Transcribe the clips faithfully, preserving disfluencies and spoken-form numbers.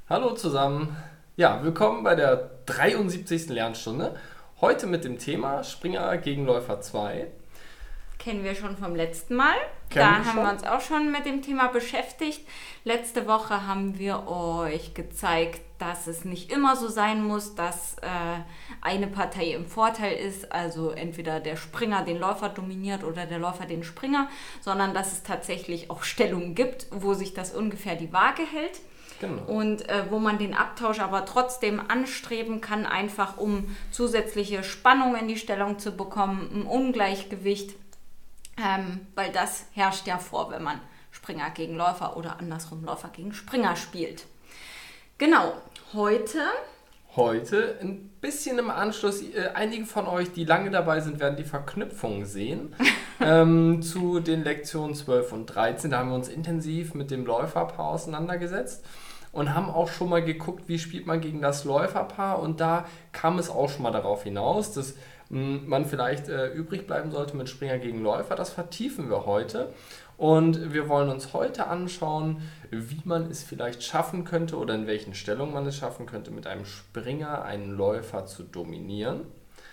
Hallo zusammen. Ja, willkommen bei der dreiundsiebzigsten Lernstunde. Heute mit dem Thema Springer gegen Läufer zwei. Kennen wir schon vom letzten Mal. Kennen da wir haben schon? wir uns auch schon mit dem Thema beschäftigt. Letzte Woche haben wir euch gezeigt, dass es nicht immer so sein muss, dass äh, eine Partei im Vorteil ist, also entweder der Springer den Läufer dominiert oder der Läufer den Springer, sondern dass es tatsächlich auch Stellungen gibt, wo sich das ungefähr die Waage hält. Genau. Und äh, wo man den Abtausch aber trotzdem anstreben kann, einfach um zusätzliche Spannung in die Stellung zu bekommen, ein Ungleichgewicht, ähm, weil das herrscht ja vor, wenn man Springer gegen Läufer oder andersrum Läufer gegen Springer spielt. Genau, heute... Heute ein bisschen im Anschluss, äh, einige von euch, die lange dabei sind, werden die Verknüpfungen sehen ähm, zu den Lektionen zwölf und dreizehn. Da haben wir uns intensiv mit dem Läuferpaar auseinandergesetzt und haben auch schon mal geguckt, wie spielt man gegen das Läuferpaar. Und da kam es auch schon mal darauf hinaus, dass mh, man vielleicht äh, übrig bleiben sollte mit Springer gegen Läufer. Das vertiefen wir heute. Und wir wollen uns heute anschauen, wie man es vielleicht schaffen könnte oder in welchen Stellungen man es schaffen könnte, mit einem Springer einen Läufer zu dominieren.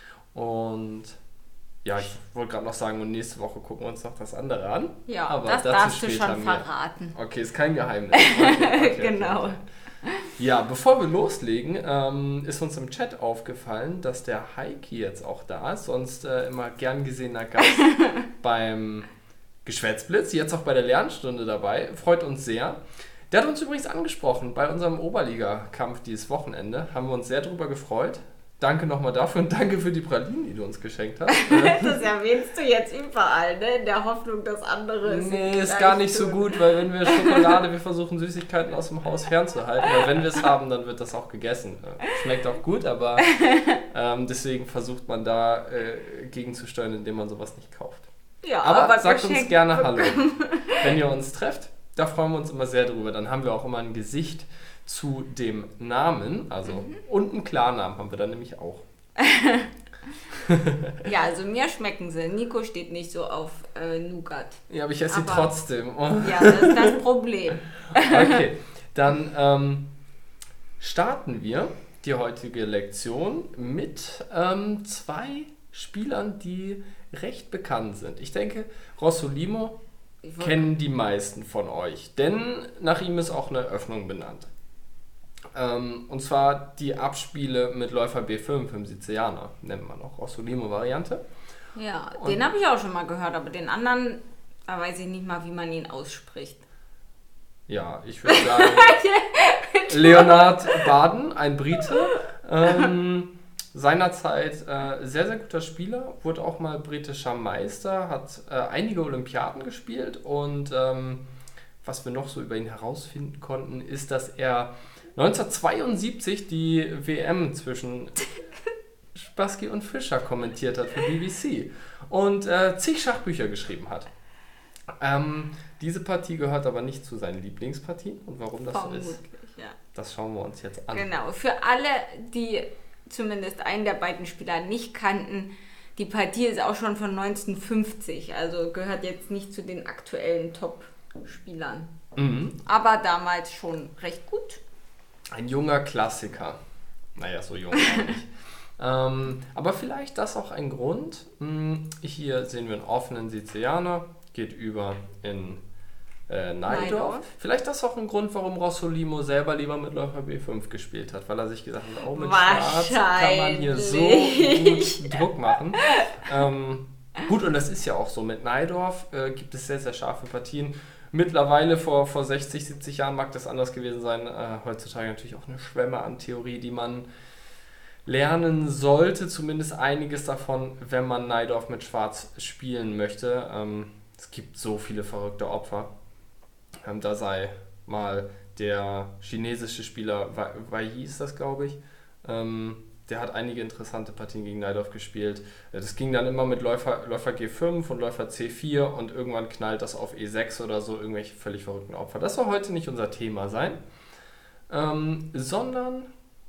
Und ja, ich wollte gerade noch sagen, und nächste Woche gucken wir uns noch das andere an. Ja, aber das dazu darfst du später schon mehr. verraten. Okay, ist kein Geheimnis. Okay, okay, okay, Genau. Okay. Ja, bevor wir loslegen, ähm, ist uns im Chat aufgefallen, dass der Heiki jetzt auch da ist, sonst äh, immer gern gesehener Gast beim Geschwätzblitz, jetzt auch bei der Lernstunde dabei, freut uns sehr. Der hat uns übrigens angesprochen bei unserem Oberliga-Kampf dieses Wochenende, haben wir uns sehr drüber gefreut. Danke nochmal dafür und danke für die Pralinen, die du uns geschenkt hast. Das erwähnst du jetzt überall, ne? In der Hoffnung, dass andere es Nee, ist gleich gar nicht tun. so gut, weil wenn wir Schokolade, wir versuchen Süßigkeiten aus dem Haus fernzuhalten, weil wenn wir es haben, dann wird das auch gegessen. Schmeckt auch gut, aber ähm, deswegen versucht man da äh, gegenzusteuern, indem man sowas nicht kauft. Ja, Aber, aber sagt uns geschenkt gerne Hallo, wenn ihr uns trefft. Da freuen wir uns immer sehr drüber. Dann haben wir auch immer ein Gesicht zu dem Namen. Also Mhm. und einen Klarnamen haben wir dann nämlich auch. Ja, also mir schmecken sie. Nico steht nicht so auf äh, Nougat. Ja, aber ich esse sie Aber- trotzdem. Oh. Ja, das ist das Problem. Okay, dann ähm, starten wir die heutige Lektion mit ähm, zwei Spielern, die recht bekannt sind. Ich denke, Rossolimo Ich wollt- kennen die meisten von euch, denn nach ihm ist auch eine Öffnung benannt. Ähm, und zwar die Abspiele mit Läufer B fünf im Sizilianer, nennt man auch Rossolimo-Variante. Ja, Und- den habe ich auch schon mal gehört, aber den anderen, da weiß ich nicht mal, wie man ihn ausspricht. Ja, ich würde sagen, Leonard Baden, ein Brite, ähm, seinerzeit äh, sehr, sehr guter Spieler, wurde auch mal britischer Meister, hat äh, einige Olympiaden gespielt und ähm, was wir noch so über ihn herausfinden konnten, ist, dass er neunzehnhundertzweiundsiebzig die W M zwischen Spassky und Fischer kommentiert hat für B B C und äh, zig Schachbücher geschrieben hat. Ähm, diese Partie gehört aber nicht zu seinen Lieblingspartien und warum das so ist, Vermutlich, ja. das schauen wir uns jetzt an. Genau, für alle, die zumindest einen der beiden Spieler nicht kannten, die Partie ist auch schon von neunzehnhundertfünfzig, also gehört jetzt nicht zu den aktuellen Top-Spielern. Mhm. Aber damals schon recht gut. Ein junger Klassiker. Naja, so jung auch nicht. ähm, aber vielleicht das auch ein Grund. Hm, Hier sehen wir einen offenen Sizilianer, geht über in äh, Neidorf. Neidorf. Vielleicht das auch ein Grund, warum Rossolimo selber lieber mit Läufer B fünf gespielt hat, weil er sich gesagt hat, oh, mit Schwarz kann man hier so gut Druck machen. Ähm, gut, und das ist ja auch so. Mit Neidorf äh, gibt es sehr, sehr scharfe Partien. Mittlerweile, vor, vor sechzig, siebzig Jahren mag das anders gewesen sein. Äh, heutzutage natürlich auch eine Schwemme an Theorie, die man lernen sollte. Zumindest einiges davon, wenn man Neidorf mit Schwarz spielen möchte. Ähm, es gibt so viele verrückte Opfer. Ähm, da sei mal der chinesische Spieler, Wei Wei Yi ist das, glaube ich, ähm, der hat einige interessante Partien gegen Neidorf gespielt. Das ging dann immer mit Läufer, Läufer G fünf und Läufer C vier und irgendwann knallt das auf E sechs oder so, irgendwelche völlig verrückten Opfer. Das soll heute nicht unser Thema sein, ähm, sondern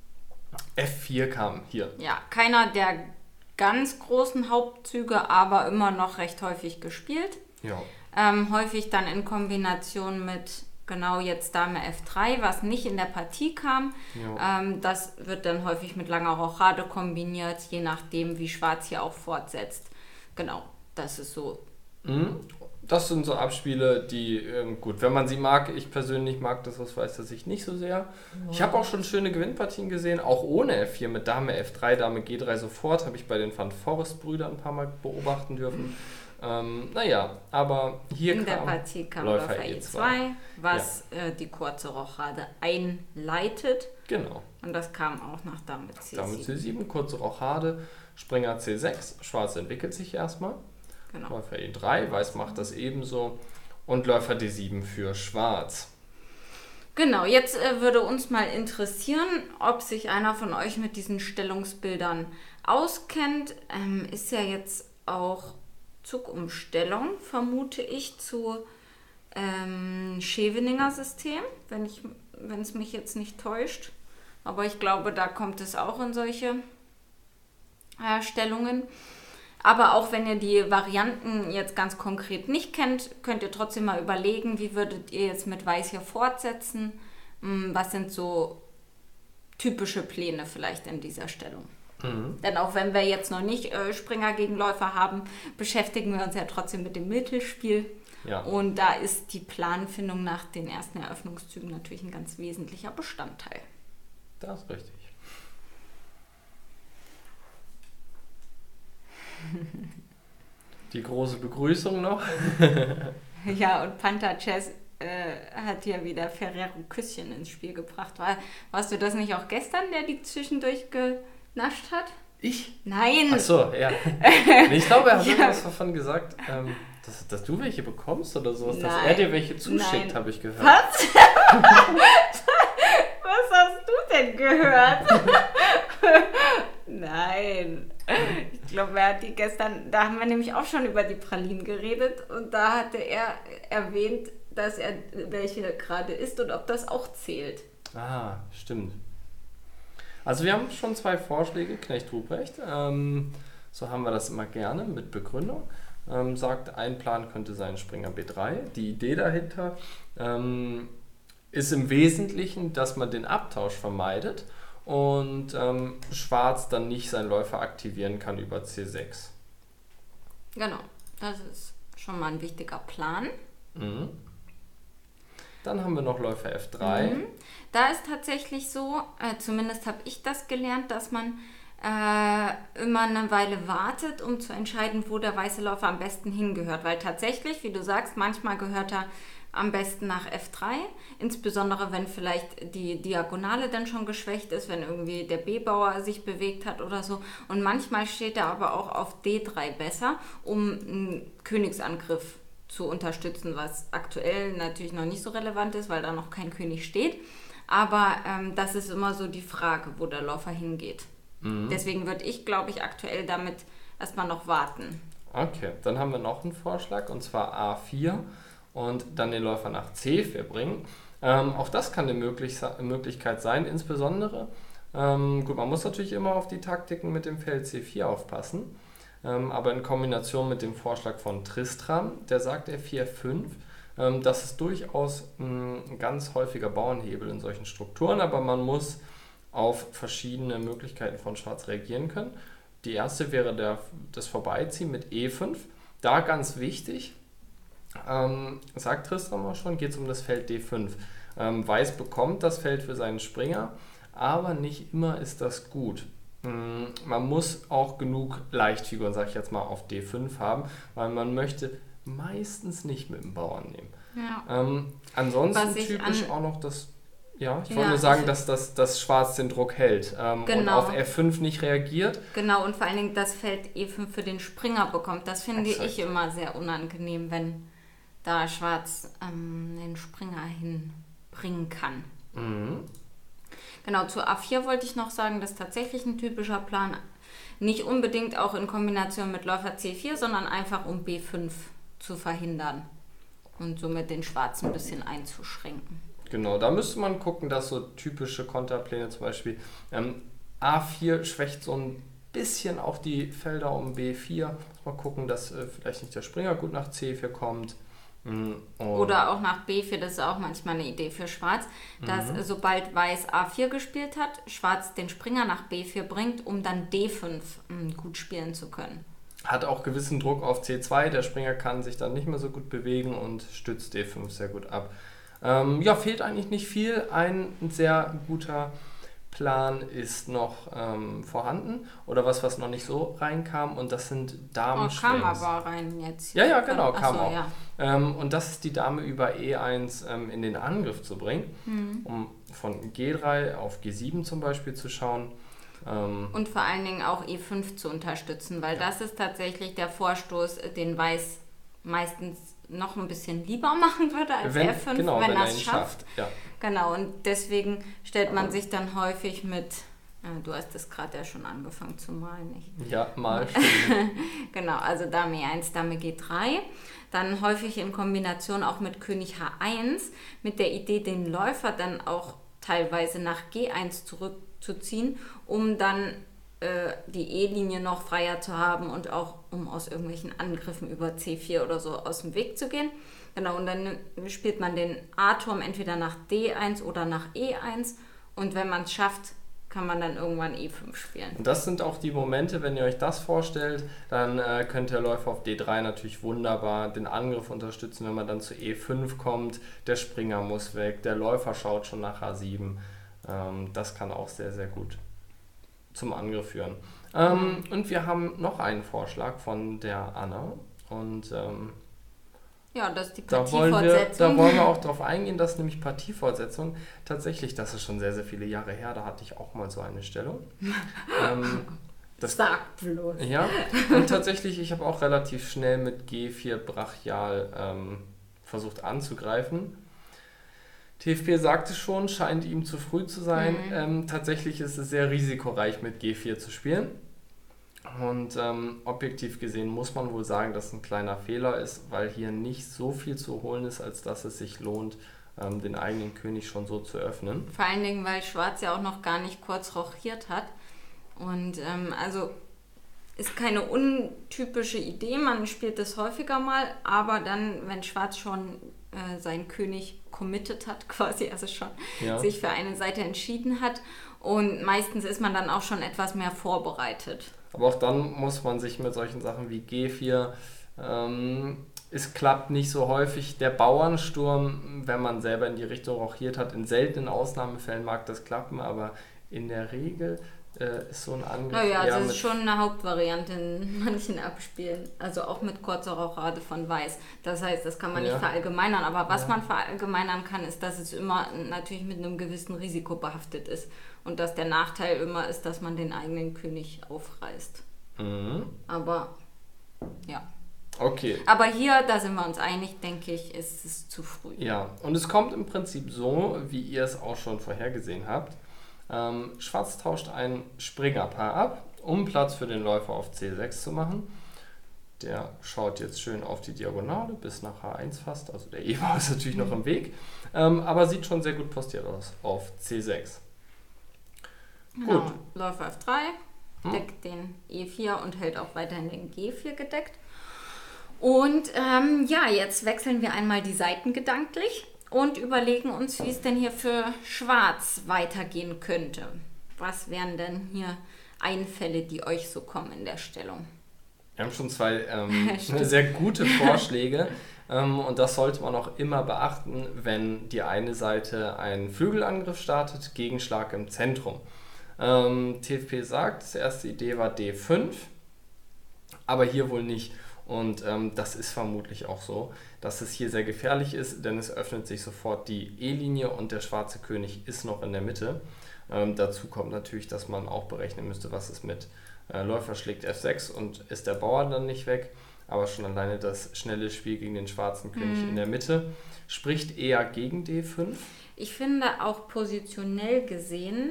F vier kam hier. Ja, keiner der ganz großen Hauptzüge, aber immer noch recht häufig gespielt. Ja. Ähm, häufig dann in Kombination mit Genau, jetzt Dame F drei, was nicht in der Partie kam. Ähm, das wird dann häufig mit langer Rochade kombiniert, je nachdem, wie Schwarz hier auch fortsetzt. Genau, das ist so. Mhm. Das sind so Abspiele, die, ähm, gut, wenn man sie mag, ich persönlich mag das aus weißer Sicht nicht so sehr. Ja. Ich habe auch schon schöne Gewinnpartien gesehen, auch ohne F vier, mit Dame F drei, Dame G drei sofort, habe ich bei den Van Forest-Brüdern ein paar Mal beobachten dürfen. Ähm, naja, aber hier in kam der Partie kam Läufer E zwei, was ja. äh, die kurze Rochade einleitet. Genau. Und das kam auch nach Dame C sieben. Dame C sieben, kurze Rochade, Springer C sechs, Schwarz entwickelt sich erstmal. Genau. Läufer E drei, Weiß macht das ebenso und Läufer D sieben für Schwarz. Genau, jetzt äh, würde uns mal interessieren, ob sich einer von euch mit diesen Stellungsbildern auskennt. Ähm, ist ja jetzt auch Zugumstellung, vermute ich, zu ähm, Scheveninger System, wenn ich, wenn es mich jetzt nicht täuscht. Aber ich glaube, da kommt es auch in solche äh, Stellungen. Aber auch wenn ihr die Varianten jetzt ganz konkret nicht kennt, könnt ihr trotzdem mal überlegen, wie würdet ihr jetzt mit Weiß hier fortsetzen? Was sind so typische Pläne vielleicht in dieser Stellung? Mhm. Denn auch wenn wir jetzt noch nicht äh, Springer gegen Läufer haben, beschäftigen wir uns ja trotzdem mit dem Mittelspiel. Ja. Und da ist die Planfindung nach den ersten Eröffnungszügen natürlich ein ganz wesentlicher Bestandteil. Das ist richtig. Die große Begrüßung noch. Ja, und Panther Chess äh, hat ja wieder Ferrero Küsschen ins Spiel gebracht. War, warst du das nicht auch gestern, der die zwischendurch genascht hat? Ich? Nein. Ach so, ja. Ich glaube, er hat ja. irgendwas davon gesagt, ähm, dass, dass du welche bekommst oder so. Dass er dir welche zuschickt, habe ich gehört. Was? Was hast du denn gehört? Nein. Ich glaube, er hat die gestern, da haben wir nämlich auch schon über die Pralinen geredet und da hatte er erwähnt, dass er welche gerade isst und ob das auch zählt. Ah, stimmt. Also wir haben schon zwei Vorschläge, Knecht Ruprecht. Ähm, so haben wir das immer gerne mit Begründung. Ähm, sagt, ein Plan könnte sein Springer B drei. Die Idee dahinter ähm, ist im Wesentlichen, dass man den Abtausch vermeidet und ähm, Schwarz dann nicht seinen Läufer aktivieren kann über C sechs. Genau, das ist schon mal ein wichtiger Plan. Mhm. Dann haben wir noch Läufer F drei. Mhm. Da ist tatsächlich so, äh, zumindest habe ich das gelernt, dass man äh, immer eine Weile wartet, um zu entscheiden, wo der weiße Läufer am besten hingehört. Weil tatsächlich, wie du sagst, manchmal gehört er am besten nach F drei, insbesondere wenn vielleicht die Diagonale dann schon geschwächt ist, wenn irgendwie der B-Bauer sich bewegt hat oder so. Und manchmal steht er aber auch auf D drei besser, um einen Königsangriff zu unterstützen, was aktuell natürlich noch nicht so relevant ist, weil da noch kein König steht. Aber ähm, das ist immer so die Frage, wo der Läufer hingeht. Mhm. Deswegen würde ich, glaube ich, aktuell damit erstmal noch warten. Okay, dann haben wir noch einen Vorschlag, und zwar A vier und dann den Läufer nach C vier bringen. Ähm, auch das kann eine möglich Möglichkeit sein, insbesondere. Ähm, gut, man muss natürlich immer auf die Taktiken mit dem Feld C vier aufpassen. Ähm, aber in Kombination mit dem Vorschlag von Tristram, der sagt F vier F fünf, ähm, das ist durchaus mh, ein ganz häufiger Bauernhebel in solchen Strukturen, aber man muss auf verschiedene Möglichkeiten von Schwarz reagieren können. Die erste wäre der, das Vorbeiziehen mit E fünf. Da ganz wichtig, ähm, sagt Tristram auch schon, geht es um das Feld D fünf. Ähm, Weiß bekommt das Feld für seinen Springer, aber nicht immer ist das gut. Man muss auch genug Leichtfiguren, sag ich jetzt mal, auf D fünf haben, weil man möchte meistens nicht mit dem Bauern nehmen. Ja. Ähm, ansonsten typisch auch noch das, ja, ich wollte ja, nur sagen, dass das dass Schwarz den Druck hält ähm, genau. und auf F fünf nicht reagiert. Genau, und vor allen Dingen das Feld E fünf für den Springer bekommt. Das finde Exakt. ich immer sehr unangenehm, wenn da Schwarz ähm, den Springer hinbringen kann. Mhm. Genau, zu A vier wollte ich noch sagen, das ist tatsächlich ein typischer Plan. Nicht unbedingt auch in Kombination mit Läufer C vier, sondern einfach um B fünf zu verhindern und somit den Schwarzen ein bisschen einzuschränken. Genau, da müsste man gucken, dass so typische Konterpläne zum Beispiel ähm, A vier schwächt so ein bisschen auch die Felder um B vier. Mal gucken, dass äh, vielleicht nicht der Springer gut nach C vier kommt. Mhm. Oder auch nach B vier, das ist auch manchmal eine Idee für Schwarz, dass mhm. sobald Weiß A vier gespielt hat, Schwarz den Springer nach B vier bringt, um dann D fünf mh, gut spielen zu können. Hat auch gewissen Druck auf C zwei, der Springer kann sich dann nicht mehr so gut bewegen und stützt D fünf sehr gut ab. Ähm, ja, fehlt eigentlich nicht viel. Ein sehr guter Plan ist noch ähm, vorhanden oder was, was noch nicht so reinkam und das sind Damen-Schwenks. Oh, kam aber rein jetzt. Ja, ja, genau, kam so, auch. Ja. Ähm, und das ist die Dame über E eins ähm, in den Angriff zu bringen, mhm. um von G drei auf G sieben zum Beispiel zu schauen. Ähm, und vor allen Dingen auch E fünf zu unterstützen, weil ja. das ist tatsächlich der Vorstoß, den Weiß meistens noch ein bisschen lieber machen würde als wenn, F fünf, genau, wenn, wenn er es es schafft. schafft. Ja. Genau, und deswegen stellt man sich dann häufig mit, äh, du hast das gerade ja schon angefangen zu malen, nicht? Ja, mal. Genau, also Dame E eins, Dame G drei. Dann häufig in Kombination auch mit König H eins, mit der Idee, den Läufer dann auch teilweise nach G eins zurückzuziehen, um dann äh, die E-Linie noch freier zu haben und auch um aus irgendwelchen Angriffen über C vier oder so aus dem Weg zu gehen. Genau, und dann spielt man den A-Turm entweder nach D eins oder nach E eins und wenn man es schafft, kann man dann irgendwann E fünf spielen. Und das sind auch die Momente, wenn ihr euch das vorstellt, dann äh, könnt der Läufer auf D drei natürlich wunderbar den Angriff unterstützen, wenn man dann zu E fünf kommt, der Springer muss weg, der Läufer schaut schon nach H sieben. Ähm, das kann auch sehr, sehr gut zum Angriff führen. Ähm, und wir haben noch einen Vorschlag von der Anna und ähm, ja, das ist die da wollen, wir, da wollen wir auch darauf eingehen, dass nämlich Partiefortsetzung tatsächlich, das ist schon sehr, sehr viele Jahre her, da hatte ich auch mal so eine Stellung. ähm, das, Sag bloß. Ja, und tatsächlich, ich habe auch relativ schnell mit G vier brachial ähm, versucht anzugreifen. T F P sagte schon, scheint ihm zu früh zu sein. Mhm. Ähm, tatsächlich ist es sehr risikoreich, mit G vier zu spielen. Und ähm, objektiv gesehen muss man wohl sagen, dass ein kleiner Fehler ist, weil hier nicht so viel zu holen ist, als dass es sich lohnt, ähm, den eigenen König schon so zu öffnen. Vor allen Dingen, weil Schwarz ja auch noch gar nicht kurz rochiert hat. Und ähm, also ist keine untypische Idee, man spielt das häufiger mal, aber dann, wenn Schwarz schon äh, seinen König committed hat, quasi, also schon ja. sich für eine Seite entschieden hat und meistens ist man dann auch schon etwas mehr vorbereitet. Aber auch dann muss man sich mit solchen Sachen wie G vier, ähm, es klappt nicht so häufig. Der Bauernsturm, wenn man selber in die Richtung rochiert hat, in seltenen Ausnahmefällen mag das klappen, aber in der Regel äh, ist so ein Angriff. Naja, das ist schon eine Hauptvariante in manchen Abspielen, also auch mit kurzer Rochade von Weiß. Das heißt, das kann man ja. nicht verallgemeinern, aber was ja. man verallgemeinern kann, ist, dass es immer natürlich mit einem gewissen Risiko behaftet ist. Und dass der Nachteil immer ist, dass man den eigenen König aufreißt. Mhm. Aber, ja. Okay. Aber hier, da sind wir uns einig, denke ich, ist es zu früh. Ja, und es kommt im Prinzip so, wie ihr es auch schon vorhergesehen habt. Ähm, Schwarz tauscht ein Springerpaar ab, um Platz für den Läufer auf C sechs zu machen. Der schaut jetzt schön auf die Diagonale bis nach H eins fast. Also der Eber ist natürlich noch im Weg, ähm, aber sieht schon sehr gut postiert aus auf C sechs. Genau, gut. Läufer F drei, deckt hm. den E vier und hält auch weiterhin den G vier gedeckt. Und ähm, ja, jetzt wechseln wir einmal die Seiten gedanklich und überlegen uns, wie es denn hier für Schwarz weitergehen könnte. Was wären denn hier Einfälle, die euch so kommen in der Stellung? Wir haben schon zwei ähm, sehr gute Vorschläge. Ähm, und das sollte man auch immer beachten, wenn die eine Seite einen Flügelangriff startet, Gegenschlag im Zentrum. Ähm, T F P sagt, die erste Idee war D fünf, aber hier wohl nicht. Und ähm, das ist vermutlich auch so, dass es hier sehr gefährlich ist, denn es öffnet sich sofort die E-Linie und der schwarze König ist noch in der Mitte. Ähm, dazu kommt natürlich, dass man auch berechnen müsste, was ist mit äh, Läufer schlägt F sechs und ist der Bauer dann nicht weg. Aber schon alleine das schnelle Spiel gegen den schwarzen König mhm. in der Mitte spricht eher gegen D fünf. Ich finde auch positionell gesehen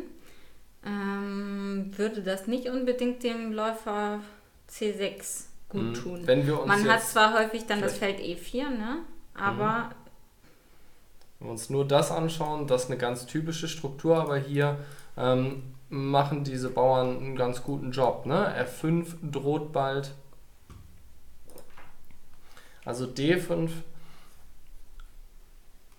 ähm, würde das nicht unbedingt dem Läufer C sechs gut mhm. tun. Wenn wir uns Man hat zwar häufig dann das Feld E vier, ne? aber... Mhm. Wenn wir uns nur das anschauen, das ist eine ganz typische Struktur, aber hier ähm, machen diese Bauern einen ganz guten Job. Ne? F fünf droht bald. Also D fünf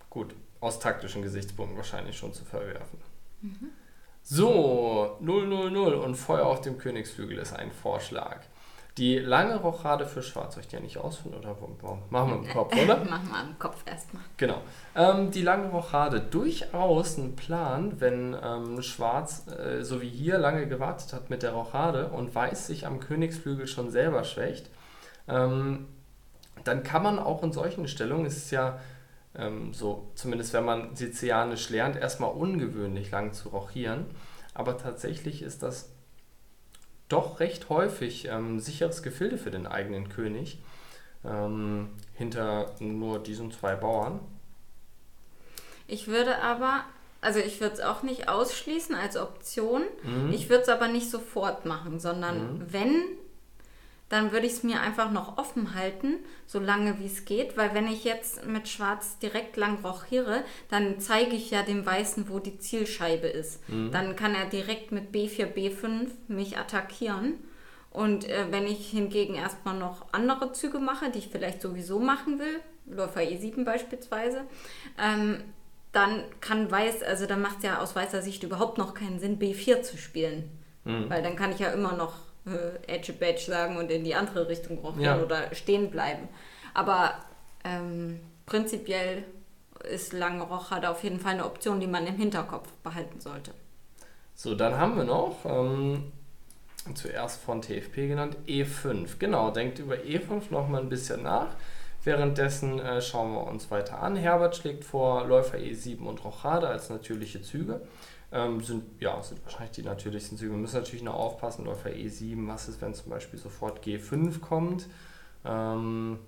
gut, aus taktischen Gesichtspunkten wahrscheinlich schon zu verwerfen. Mhm. So, null null null und Feuer auf dem Königsflügel ist ein Vorschlag. Die lange Rochade für Schwarz, soll ich die ja nicht ausführen oder machen wir im Kopf, oder? Machen wir im Kopf erstmal. Genau. Ähm, die lange Rochade, durchaus ein Plan, wenn ähm, Schwarz, äh, so wie hier, lange gewartet hat mit der Rochade und Weiß sich am Königsflügel schon selber schwächt. Ähm, dann kann man auch in solchen Stellungen, es ist ja ähm, so, zumindest wenn man Sizilianisch lernt, erstmal ungewöhnlich lang zu rochieren, aber tatsächlich ist das doch recht häufig ähm, sicheres Gefilde für den eigenen König, ähm, hinter nur diesen zwei Bauern. Ich würde aber, also ich würde es auch nicht ausschließen als Option, Mhm. ich würde es aber nicht sofort machen, sondern Mhm. wenn, dann würde ich es mir einfach noch offen halten, so lange wie es geht, weil wenn ich jetzt mit Schwarz direkt lang rochiere, dann zeige ich ja dem Weißen, wo die Zielscheibe ist. Mhm. Dann kann er direkt mit B vier, B fünf mich attackieren. Und äh, wenn ich hingegen erstmal noch andere Züge mache, die ich vielleicht sowieso machen will, Läufer E sieben beispielsweise, ähm, dann kann Weiß, also dann macht es ja aus weißer Sicht überhaupt noch keinen Sinn, B vier zu spielen. Mhm. Weil dann kann ich ja immer noch Edge Badge sagen und in die andere Richtung rochieren Ja. oder stehen bleiben. Aber ähm, prinzipiell ist lange Rochade auf jeden Fall eine Option, die man im Hinterkopf behalten sollte. So, dann haben wir noch, ähm, zuerst von T F P genannt, E fünf. Genau, denkt über E fünf noch mal ein bisschen nach. Währenddessen äh, schauen wir uns weiter an. Herbert schlägt vor Läufer E sieben und Rochade als natürliche Züge. Ähm, sind, ja, sind wahrscheinlich die natürlichsten Züge. Wir müssen natürlich noch aufpassen, Läufer E sieben, was ist, wenn zum Beispiel sofort G fünf kommt. Ähm,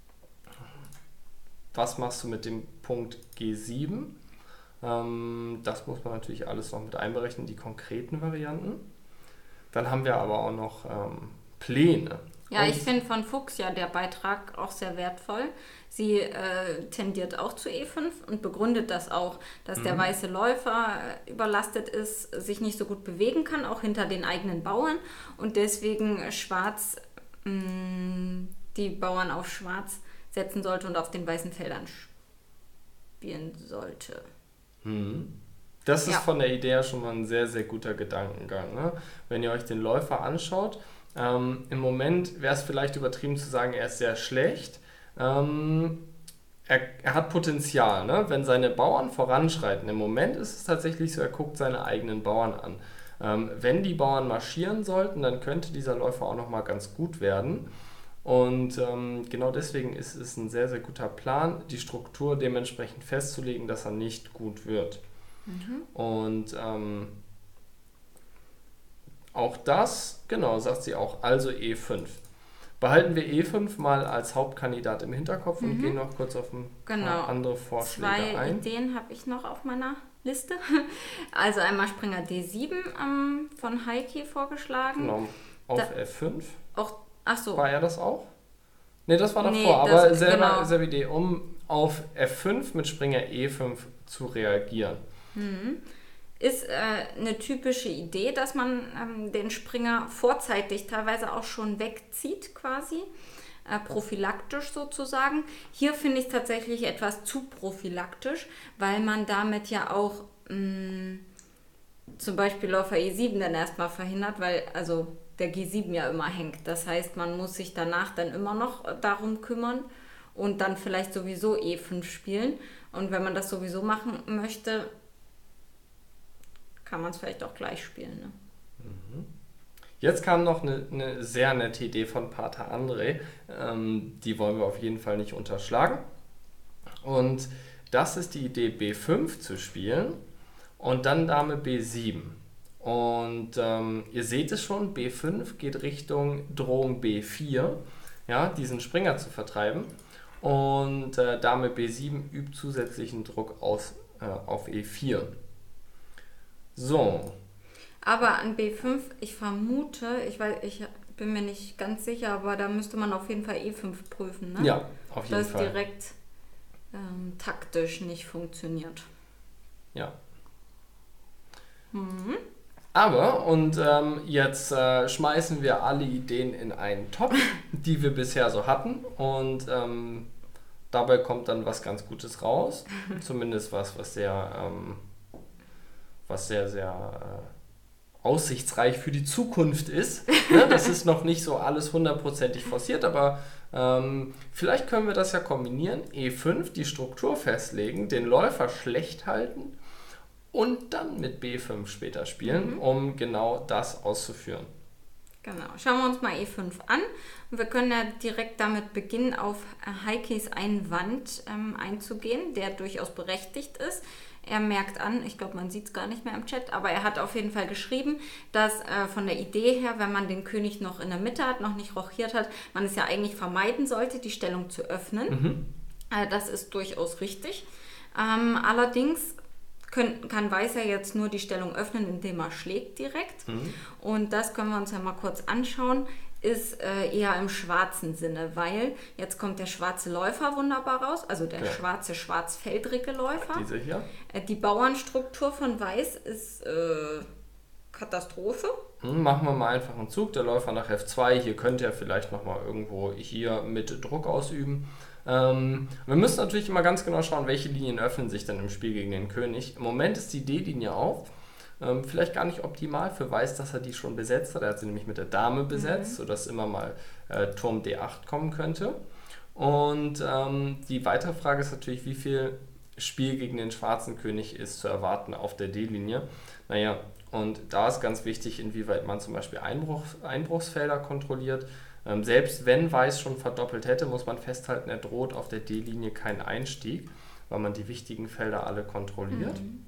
was machst du mit dem Punkt G sieben? Ähm, das muss man natürlich alles noch mit einberechnen, die konkreten Varianten. Dann haben wir aber auch noch ähm, Pläne. Ja, Und ich finde von Fuchs ja der Beitrag auch sehr wertvoll. Sie äh, tendiert auch zu E fünf und begründet das auch, dass mhm. der weiße Läufer äh, überlastet ist, sich nicht so gut bewegen kann, auch hinter den eigenen Bauern und deswegen Schwarz, mh, die Bauern auf Schwarz setzen sollte und auf den weißen Feldern spielen sollte. Mhm. Das ist Ja. von der Idee her schon mal ein sehr, sehr guter Gedankengang. Ne? Wenn ihr euch den Läufer anschaut, ähm, im Moment wäre es vielleicht übertrieben zu sagen, er ist sehr schlecht. Ähm, er, er hat Potenzial, ne? Wenn seine Bauern voranschreiten. Im Moment ist es tatsächlich so, er guckt seine eigenen Bauern an. Ähm, wenn die Bauern marschieren sollten, dann könnte dieser Läufer auch nochmal ganz gut werden. Und ähm, genau deswegen ist es ein sehr, sehr guter Plan, die Struktur dementsprechend festzulegen, dass er nicht gut wird. Mhm. Und ähm, auch das, genau, sagt sie auch, also E fünf. Behalten wir E fünf mal als Hauptkandidat im Hinterkopf mhm. und gehen noch kurz auf ein genau. paar andere Vorschläge Zwei ein. Zwei Ideen habe ich noch auf meiner Liste. Also einmal Springer D sieben ähm, von Heike vorgeschlagen. Genau, auf da, F fünf. Auch, ach so. War er das auch? Ne, das war davor, nee, aber das, selber, genau. selbe Idee, um auf F fünf mit Springer E fünf zu reagieren. Mhm. Ist äh, eine typische Idee, dass man ähm, den Springer vorzeitig teilweise auch schon wegzieht quasi, äh, prophylaktisch sozusagen. Hier finde ich es tatsächlich etwas zu prophylaktisch, weil man damit ja auch mh, zum Beispiel Läufer E sieben dann erstmal verhindert, weil also der G sieben ja immer hängt. Das heißt, man muss sich danach dann immer noch darum kümmern und dann vielleicht sowieso E fünf spielen. Und wenn man das sowieso machen möchte, kann man es vielleicht auch gleich spielen. Ne? Mhm. Jetzt kam noch eine, eine sehr nette Idee von Pater André. Ähm, die wollen wir auf jeden Fall nicht unterschlagen. Und das ist die Idee, B fünf zu spielen und dann Dame B sieben. Und ähm, ihr seht es schon, B fünf geht Richtung Drohung B vier, ja, diesen Springer zu vertreiben. Und äh, Dame B sieben übt zusätzlichen Druck aus, äh, auf E vier. So. Aber an B fünf, ich vermute, ich weiß, ich bin mir nicht ganz sicher, aber da müsste man auf jeden Fall E fünf prüfen, ne? Ja, auf jeden das Fall. Das direkt ähm, taktisch nicht funktioniert. Ja. Mhm. Aber, und ähm, jetzt äh, schmeißen wir alle Ideen in einen Topf, die wir bisher so hatten und ähm, Dabei kommt dann was ganz Gutes raus. Zumindest was, was sehr, ähm, was sehr, sehr äh, aussichtsreich für die Zukunft ist. Ne? Das ist noch nicht so alles hundertprozentig forciert, aber ähm, vielleicht können wir das ja kombinieren. E fünf, die Struktur festlegen, den Läufer schlecht halten und dann mit B fünf später spielen, mhm. um genau das auszuführen. Genau, schauen wir uns mal E fünf an. Wir können ja direkt damit beginnen, auf Heikis Einwand ähm, einzugehen, der durchaus berechtigt ist. Er merkt an, ich glaube, man sieht es gar nicht mehr im Chat, aber er hat auf jeden Fall geschrieben, dass äh, von der Idee her, wenn man den König noch in der Mitte hat, noch nicht rochiert hat, man es ja eigentlich vermeiden sollte, die Stellung zu öffnen. Mhm. Äh, das ist durchaus richtig. Ähm, allerdings Können, kann Weiß ja jetzt nur die Stellung öffnen, indem er schlägt direkt. Mhm. Und das können wir uns ja mal kurz anschauen, ist äh, eher im schwarzen Sinne, weil jetzt kommt der schwarze Läufer wunderbar raus, also der ja. schwarze, schwarzfeldrige Läufer. Diese hier. Äh, die Bauernstruktur von Weiß ist äh, Katastrophe. Mhm, machen wir mal einfach einen Zug, der Läufer nach F zwei. Hier könnte er vielleicht nochmal irgendwo hier mit Druck ausüben. Ähm, wir müssen natürlich immer ganz genau schauen, welche Linien öffnen sich dann im Spiel gegen den König. Im Moment ist die D-Linie auf. Ähm, vielleicht gar nicht optimal für Weiß, dass er die schon besetzt hat. Er hat sie nämlich mit der Dame besetzt, mhm. sodass immer mal äh, Turm D acht kommen könnte. Und ähm, die weitere Frage ist natürlich, wie viel Spiel gegen den schwarzen König ist zu erwarten auf der D-Linie. Naja, und da ist ganz wichtig, inwieweit man zum Beispiel Einbruch, Einbruchsfelder kontrolliert. Ähm, selbst wenn Weiß schon verdoppelt hätte, muss man festhalten, er droht auf der D-Linie keinen Einstieg, weil man die wichtigen Felder alle kontrolliert. Mhm.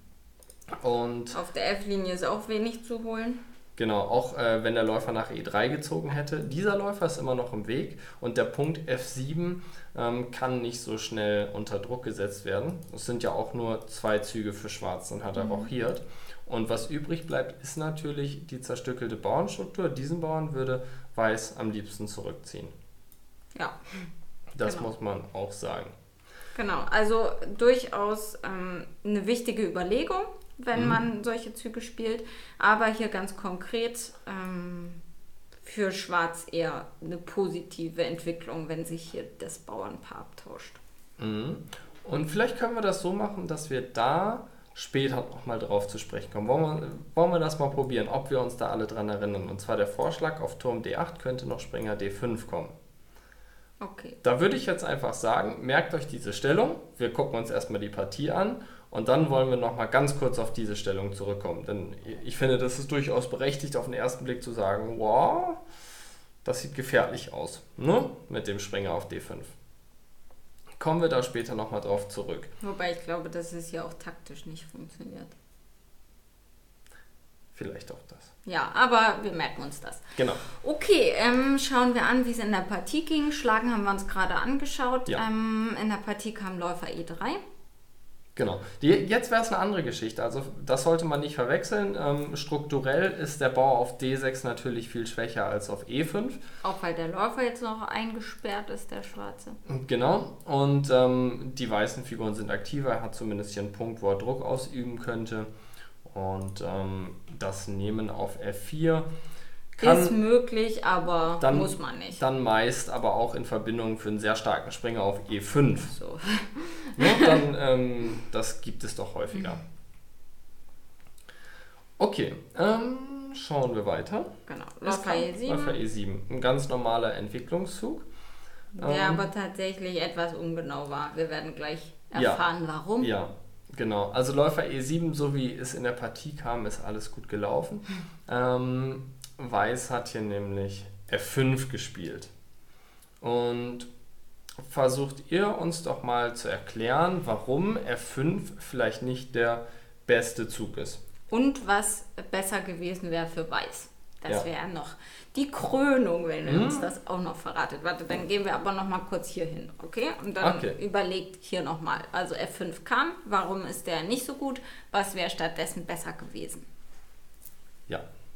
Und auf der F-Linie ist auch wenig zu holen. Genau, auch äh, wenn der Läufer nach E drei gezogen hätte. Dieser Läufer ist immer noch im Weg und der Punkt F sieben ähm, kann nicht so schnell unter Druck gesetzt werden. Es sind ja auch nur zwei Züge für Schwarz, dann hat er mhm. rochiert. Und was übrig bleibt, ist natürlich die zerstückelte Bauernstruktur. Diesen Bauern würde Weiß am liebsten zurückziehen. Ja. Das genau. muss man auch sagen. Genau, also durchaus ähm, eine wichtige Überlegung, wenn mhm. man solche Züge spielt. Aber hier ganz konkret ähm, für Schwarz eher eine positive Entwicklung, wenn sich hier das Bauernpaar abtauscht. Mhm. Und vielleicht können wir das so machen, dass wir da später nochmal drauf zu sprechen kommen. Wollen wir, wollen wir das mal probieren, ob wir uns da alle dran erinnern. Und zwar der Vorschlag, auf Turm D acht könnte noch Springer D fünf kommen. Okay. Da würde ich jetzt einfach sagen, merkt euch diese Stellung. Wir gucken uns erstmal die Partie an und dann wollen wir nochmal ganz kurz auf diese Stellung zurückkommen. Denn ich finde, das ist durchaus berechtigt, auf den ersten Blick zu sagen, wow, das sieht gefährlich aus, ne? Mit dem Springer auf D fünf. Kommen wir da später nochmal drauf zurück. Wobei ich glaube, dass es ja auch taktisch nicht funktioniert. Vielleicht auch das. Ja, aber wir merken uns das. Genau. Okay, ähm, schauen wir an, wie es in der Partie ging. Schlagen haben wir uns gerade angeschaut. Ja. Ähm, in der Partie kam Läufer E drei. Genau. Die, jetzt wäre es eine andere Geschichte. Also das sollte man nicht verwechseln. Ähm, strukturell ist der Bauer auf D sechs natürlich viel schwächer als auf E fünf. Auch weil der Läufer jetzt noch eingesperrt ist, der Schwarze. Genau. Und ähm, die weißen Figuren sind aktiver. Er hat zumindest hier einen Punkt, wo er Druck ausüben könnte. Und ähm, das Nehmen auf F vier kann ist möglich, aber dann, muss man nicht. Dann meist aber auch in Verbindung für einen sehr starken Springer auf E fünf. So. Ja, dann, ähm, das gibt es doch häufiger. Okay, ähm, schauen wir weiter. Genau, Läufer E sieben. Läufer E sieben, ein ganz normaler Entwicklungszug. Der ähm, aber tatsächlich etwas ungenau war. Wir werden gleich erfahren, ja, warum. Ja, genau. Also Läufer E sieben, so wie es in der Partie kam, ist alles gut gelaufen. Ähm, Weiß hat hier nämlich F fünf gespielt. Und versucht ihr uns doch mal zu erklären, warum F fünf vielleicht nicht der beste Zug ist. Und was besser gewesen wäre für Weiß. Das Ja. wäre noch die Krönung, wenn er Mhm. uns das auch noch verratet. Warte, dann gehen wir aber noch mal kurz hier hin, okay? Und dann Okay. überlegt hier noch mal. Also F fünf kam, warum ist der nicht so gut? Was wäre stattdessen besser gewesen? Ja.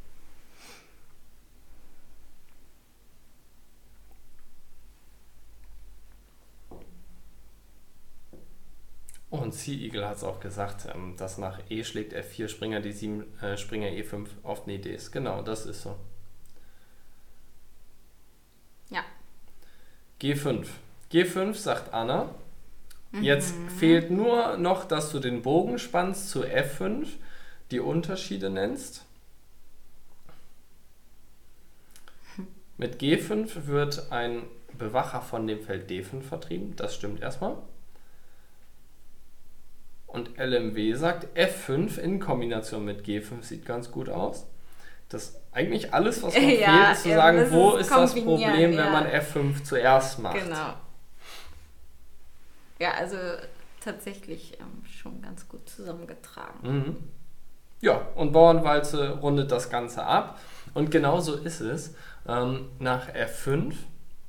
Und Sea Eagle hat es auch gesagt, ähm, dass nach E schlägt F vier, Springer D sieben, äh, Springer E fünf oft eine Idee ist. Genau, das ist so. Ja. G fünf. G fünf sagt Anna, Jetzt mhm. fehlt nur noch, dass du den Bogen spannst zu F fünf, die Unterschiede nennst. Mit G fünf wird ein Bewacher von dem Feld D fünf vertrieben, das stimmt erstmal. Und L M W sagt, F fünf in Kombination mit G fünf sieht ganz gut aus. Das eigentlich alles, was noch ja, fehlt, ist zu ja, sagen, wo ist das Problem, ja. wenn man F fünf zuerst macht. Genau. Ja, also tatsächlich ähm, schon ganz gut zusammengetragen. Mhm. Ja, und Bauernwalze rundet das Ganze ab. Und genau so ist es. Ähm, nach F fünf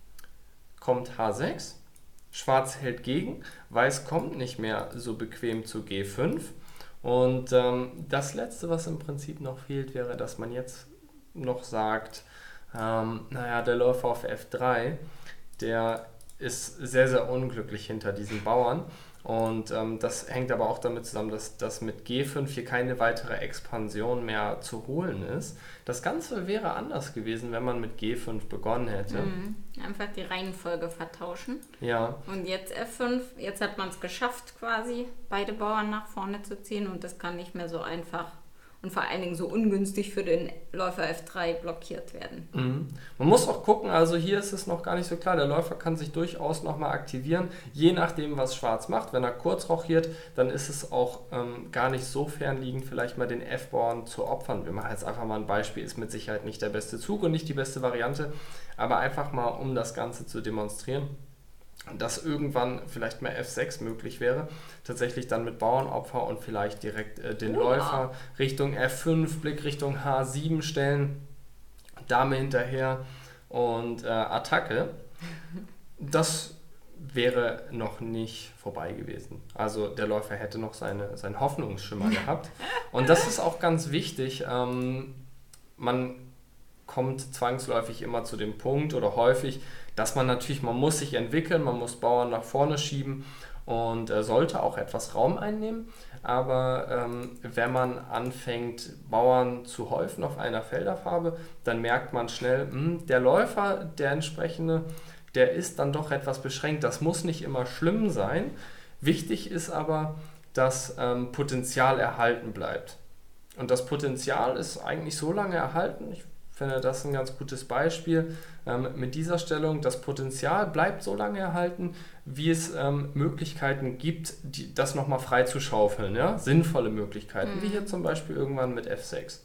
kommt H sechs, Schwarz hält gegen, Weiß kommt nicht mehr so bequem zu G fünf. Und ähm, das Letzte, was im Prinzip noch fehlt, wäre, dass man jetzt noch sagt, ähm, naja, der Läufer auf F drei, der ist sehr, sehr unglücklich hinter diesen Bauern. Und ähm, das hängt aber auch damit zusammen, dass, dass mit G fünf hier keine weitere Expansion mehr zu holen ist. Das Ganze wäre anders gewesen, wenn man mit G fünf begonnen hätte. Mhm. Einfach die Reihenfolge vertauschen. Ja. Und jetzt F fünf, jetzt hat man es geschafft quasi, beide Bauern nach vorne zu ziehen und das kann nicht mehr so einfach und vor allen Dingen so ungünstig für den Läufer F drei blockiert werden. Mhm. Man muss auch gucken, also hier ist es noch gar nicht so klar, der Läufer kann sich durchaus nochmal aktivieren, je nachdem, was Schwarz macht. Wenn er kurz rochiert, dann ist es auch ähm, gar nicht so fernliegend, vielleicht mal den F-Bauern zu opfern. Wir machen jetzt einfach mal ein Beispiel, ist mit Sicherheit nicht der beste Zug und nicht die beste Variante, aber einfach mal, um das Ganze zu demonstrieren, dass irgendwann vielleicht mal F sechs möglich wäre, tatsächlich dann mit Bauernopfer und vielleicht direkt äh, den Oha. Läufer Richtung F fünf, Blick Richtung H sieben stellen, Dame hinterher und äh, Attacke. Das wäre noch nicht vorbei gewesen. Also der Läufer hätte noch seine, seinen Hoffnungsschimmer gehabt. Und das ist auch ganz wichtig. Ähm, man kommt zwangsläufig immer zu dem Punkt oder häufig, dass man natürlich, man muss sich entwickeln, man muss Bauern nach vorne schieben und äh, sollte auch etwas Raum einnehmen. Aber ähm, wenn man anfängt, Bauern zu häufen auf einer Felderfarbe, dann merkt man schnell, mh, der Läufer, der entsprechende, der ist dann doch etwas beschränkt. Das muss nicht immer schlimm sein. Wichtig ist aber, dass ähm, Potenzial erhalten bleibt. Und das Potenzial ist eigentlich so lange erhalten, ich Ich finde das ein ganz gutes Beispiel ähm, mit dieser Stellung. Das Potenzial bleibt so lange erhalten, wie es ähm, Möglichkeiten gibt, die, das nochmal frei zu schaufeln. Ja? Sinnvolle Möglichkeiten, mhm. wie hier zum Beispiel irgendwann mit F sechs.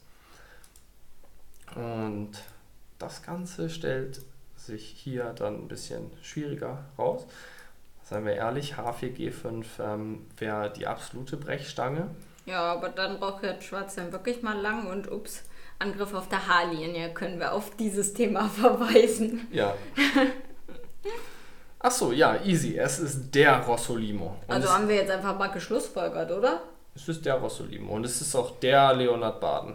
Und das Ganze stellt sich hier dann ein bisschen schwieriger raus. Seien wir ehrlich, H vier G fünf ähm, wäre die absolute Brechstange. Ja, aber dann braucht jetzt Schwarz dann wirklich mal lang und ups. Angriff auf der H-Linie, können wir auf dieses Thema verweisen. Ja. Ach so, ja, easy. Es ist der Rossolimo. Und also haben wir jetzt einfach mal geschlussfolgert, oder? Es ist der Rossolimo und es ist auch der Leonhard Baden.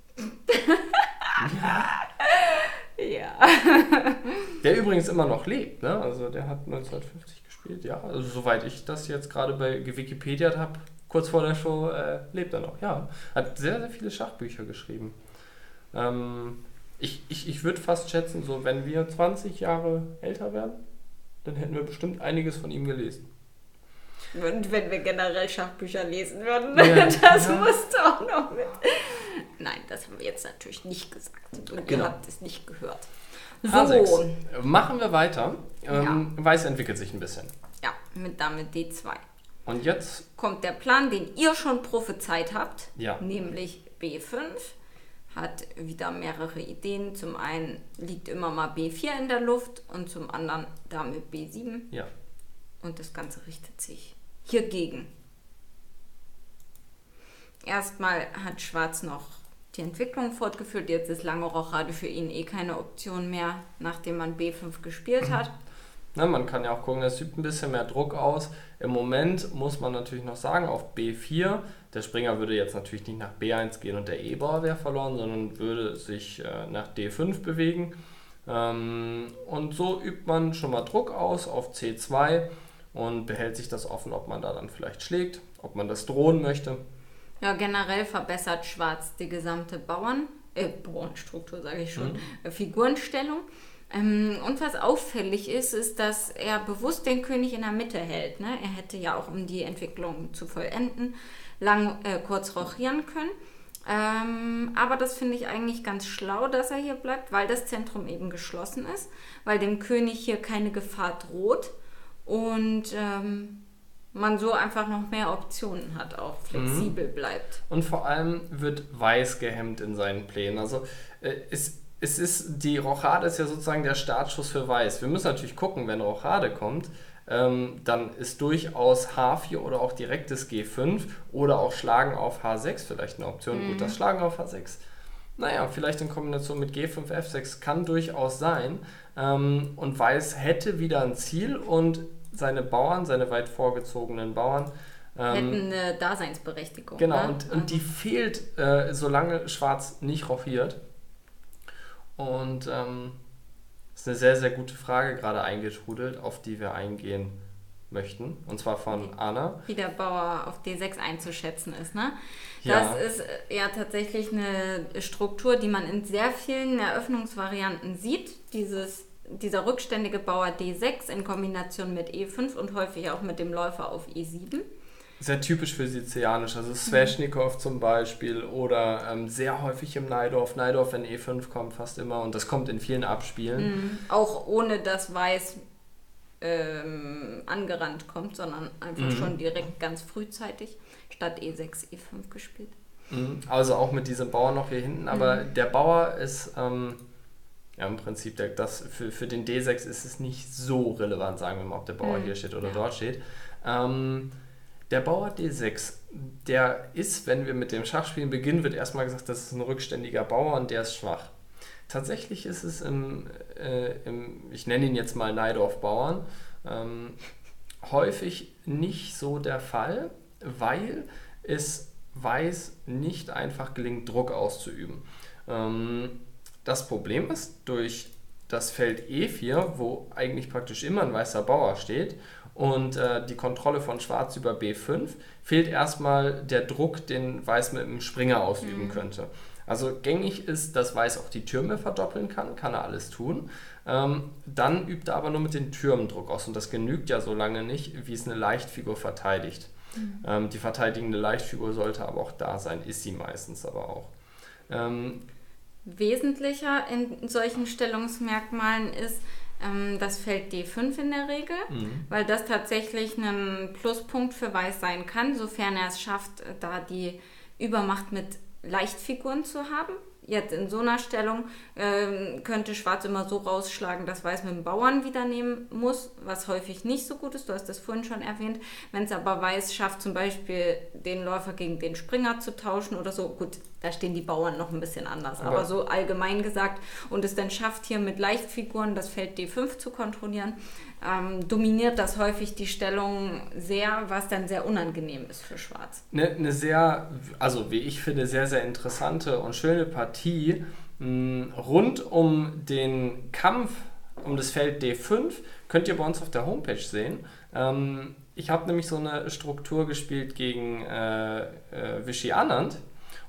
Ja. Der übrigens immer noch lebt, ne? Also der hat neunzehnhundertfünfzig gespielt, ja. Also soweit ich das jetzt gerade bei Wikipedia habe, kurz vor der Show, äh, lebt er noch, ja. Hat sehr, sehr viele Schachbücher geschrieben. Ähm, ich ich, ich würde fast schätzen, so wenn wir zwanzig Jahre älter werden, dann hätten wir bestimmt einiges von ihm gelesen. Und wenn wir generell Schachbücher lesen würden, ja, das ja. musst du auch noch mit. Nein, das haben wir jetzt natürlich nicht gesagt. Und genau. Ihr habt es nicht gehört. So. H sechs. Machen wir weiter. Ähm, ja. Weiß entwickelt sich ein bisschen. Ja, mit Dame D zwei. Und jetzt kommt der Plan, den ihr schon prophezeit habt, ja. nämlich B fünf. Hat wieder mehrere Ideen. Zum einen liegt immer mal B vier in der Luft und zum anderen Dame B sieben. Ja. Und das Ganze richtet sich hiergegen. Erstmal hat Schwarz noch die Entwicklung fortgeführt. Jetzt ist lange Rochade für ihn eh keine Option mehr, nachdem man B fünf gespielt hat. Na, man kann ja auch gucken, es übt ein bisschen mehr Druck aus. Im Moment muss man natürlich noch sagen, auf B vier, der Springer würde jetzt natürlich nicht nach B eins gehen und der E-Bauer wäre verloren, sondern würde sich äh, nach D fünf bewegen. Ähm, und so übt man schon mal Druck aus auf C zwei und behält sich das offen, ob man da dann vielleicht schlägt, ob man das drohen möchte. Ja, generell verbessert Schwarz die gesamte Bauern, äh, Bauernstruktur, sage ich schon, mhm. Figurenstellung. Ähm, und was auffällig ist, ist, dass er bewusst den König in der Mitte hält. Ne? Er hätte ja auch, um die Entwicklung zu vollenden, lang äh, kurz rochieren können. Ähm, aber das finde ich eigentlich ganz schlau, dass er hier bleibt, weil das Zentrum eben geschlossen ist, weil dem König hier keine Gefahr droht und ähm, man so einfach noch mehr Optionen hat, auch flexibel mhm. bleibt. Und vor allem wird Weiß gehemmt in seinen Plänen. Also äh, es, es ist, die Rochade ist ja sozusagen der Startschuss für Weiß. Wir müssen natürlich gucken, wenn Rochade kommt, ähm, dann ist durchaus H vier oder auch direktes G fünf oder auch Schlagen auf H sechs vielleicht eine Option. Mhm. Gut, das Schlagen auf H sechs, naja, vielleicht in Kombination mit G fünf, F sechs kann durchaus sein. Ähm, und Weiß hätte wieder ein Ziel und seine Bauern, seine weit vorgezogenen Bauern, ähm, hätten eine Daseinsberechtigung. Genau, ne? und, und die fehlt, äh, solange Schwarz nicht rochiert. Und ähm, das ist eine sehr, sehr gute Frage gerade eingetrudelt, auf die wir eingehen möchten. Und zwar von Anna. Wie der Bauer auf D sechs einzuschätzen ist, ne? Ja. Das ist ja tatsächlich eine Struktur, die man in sehr vielen Eröffnungsvarianten sieht. Dieses, dieser rückständige Bauer D sechs in Kombination mit E fünf und häufig auch mit dem Läufer auf E sieben. Sehr typisch für Sizilianisch, also Sveshnikov mhm. zum Beispiel oder ähm, sehr häufig im Najdorf. Najdorf, wenn E fünf kommt, fast immer und das kommt in vielen Abspielen. Mhm. Auch ohne dass Weiß ähm, angerannt kommt, sondern einfach mhm. schon direkt ganz frühzeitig statt E sechs, E fünf gespielt. Mhm. Also auch mit diesem Bauer noch hier hinten, aber mhm. der Bauer ist ähm, ja im Prinzip, der, das, für, für den D sechs ist es nicht so relevant, sagen wir mal, ob der Bauer mhm. hier steht oder ja. dort steht. Ähm, Der Bauer D sechs, der ist, wenn wir mit dem Schachspielen beginnen, wird erstmal gesagt, das ist ein rückständiger Bauer und der ist schwach. Tatsächlich ist es im, äh, im ich nenne ihn jetzt mal Najdorf-Bauern, ähm, häufig nicht so der Fall, weil es Weiß nicht einfach gelingt, Druck auszuüben. Ähm, das Problem ist, durch das Feld E vier, wo eigentlich praktisch immer ein weißer Bauer steht, und äh, die Kontrolle von Schwarz über B fünf, fehlt erstmal der Druck, den Weiß mit dem Springer ausüben mhm. könnte. Also gängig ist, dass Weiß auch die Türme verdoppeln kann, kann er alles tun. Ähm, dann übt er aber nur mit den Türmen Druck aus und das genügt ja so lange nicht, wie es eine Leichtfigur verteidigt. Mhm. Ähm, die verteidigende Leichtfigur sollte aber auch da sein, ist sie meistens aber auch. Ähm, Wesentlicher in solchen Stellungsmerkmalen ist, das Feld D fünf in der Regel, mhm. weil das tatsächlich ein Pluspunkt für Weiß sein kann, sofern er es schafft, da die Übermacht mit Leichtfiguren zu haben. Jetzt in so einer Stellung äh, könnte Schwarz immer so rausschlagen, dass Weiß mit dem Bauern wieder nehmen muss, was häufig nicht so gut ist. Du hast das vorhin schon erwähnt. Wenn es aber Weiß schafft, zum Beispiel den Läufer gegen den Springer zu tauschen oder so, gut, da stehen die Bauern noch ein bisschen anders. Aber, aber so allgemein gesagt, und es dann schafft, hier mit Leichtfiguren das Feld D fünf zu kontrollieren, ähm, dominiert das häufig die Stellung sehr, was dann sehr unangenehm ist für Schwarz. Eine, eine sehr, also wie ich finde, sehr, sehr interessante und schöne Partie mh, rund um den Kampf um das Feld D fünf könnt ihr bei uns auf der Homepage sehen. Ähm, ich habe nämlich so eine Struktur gespielt gegen äh, äh, Vishy Anand.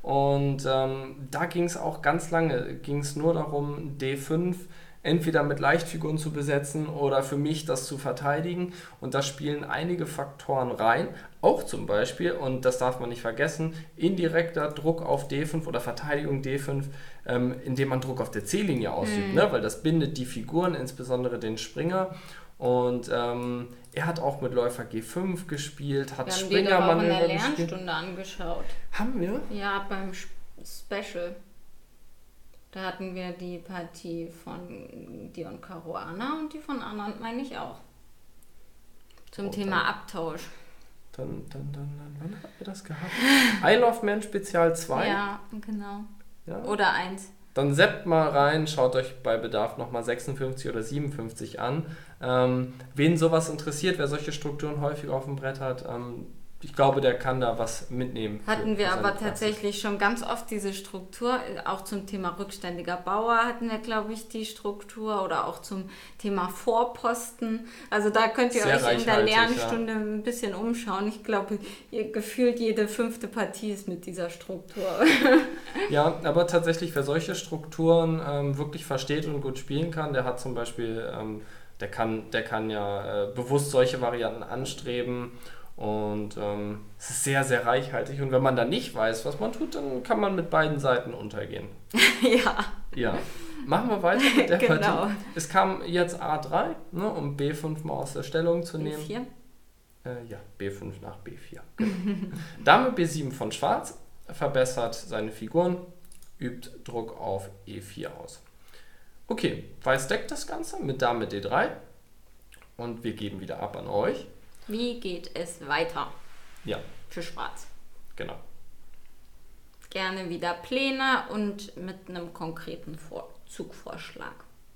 Und ähm, da ging es auch ganz lange, ging es nur darum, D fünf entweder mit Leichtfiguren zu besetzen oder für mich das zu verteidigen. Und da spielen einige Faktoren rein, auch zum Beispiel, und das darf man nicht vergessen, indirekter Druck auf D fünf oder Verteidigung D fünf, ähm, indem man Druck auf der C-Linie ausübt, mhm. ne? Weil das bindet die Figuren, insbesondere den Springer. Und ähm, er hat auch mit Läufer G fünf gespielt, hat Springer Manöver gespielt. Wir haben die doch auch in der Lernstunde angeschaut. Haben wir? Ja, beim Special. Da hatten wir die Partie von Dion Caruana und die von Anand, meine ich auch. Zum oh, Thema dann, Abtausch. Dann, dann, dann, dann, wann hatten wir das gehabt? Isle of Man Spezial zwei? Ja, genau. Ja? Oder eins. Dann seppt mal rein, schaut euch bei Bedarf nochmal sechsundfünfzig oder siebenundfünfzig an. Ähm, wen sowas interessiert, wer solche Strukturen häufig auf dem Brett hat, ähm, ich glaube, der kann da was mitnehmen. Hatten für, wir für aber tatsächlich schon ganz oft diese Struktur, auch zum Thema rückständiger Bauer hatten wir, glaube ich, die Struktur oder auch zum Thema Vorposten. Also da könnt ihr Sehr euch in der Lernstunde ja. ein bisschen umschauen. Ich glaube, ihr gefühlt jede fünfte Partie ist mit dieser Struktur. Ja, aber tatsächlich, wer solche Strukturen ähm, wirklich versteht und gut spielen kann, der hat zum Beispiel, ähm, der kann, der kann ja äh, bewusst solche Varianten anstreben. Und ähm, es ist sehr, sehr reichhaltig. Und wenn man dann nicht weiß, was man tut, dann kann man mit beiden Seiten untergehen. Ja. Ja. Machen wir weiter mit der genau. Partie. Es kam jetzt A drei, ne, um B fünf mal aus der Stellung zu nehmen. B vier? Äh, ja, B fünf nach B vier. Genau. Dame B sieben von Schwarz verbessert seine Figuren, übt Druck auf E vier aus. Okay, Weiß deckt das Ganze mit Dame D drei. Und wir geben wieder ab an euch. Wie geht es weiter? Ja. Für Schwarz. Genau. Gerne wieder Pläne und mit einem konkreten Vor- Zugvorschlag.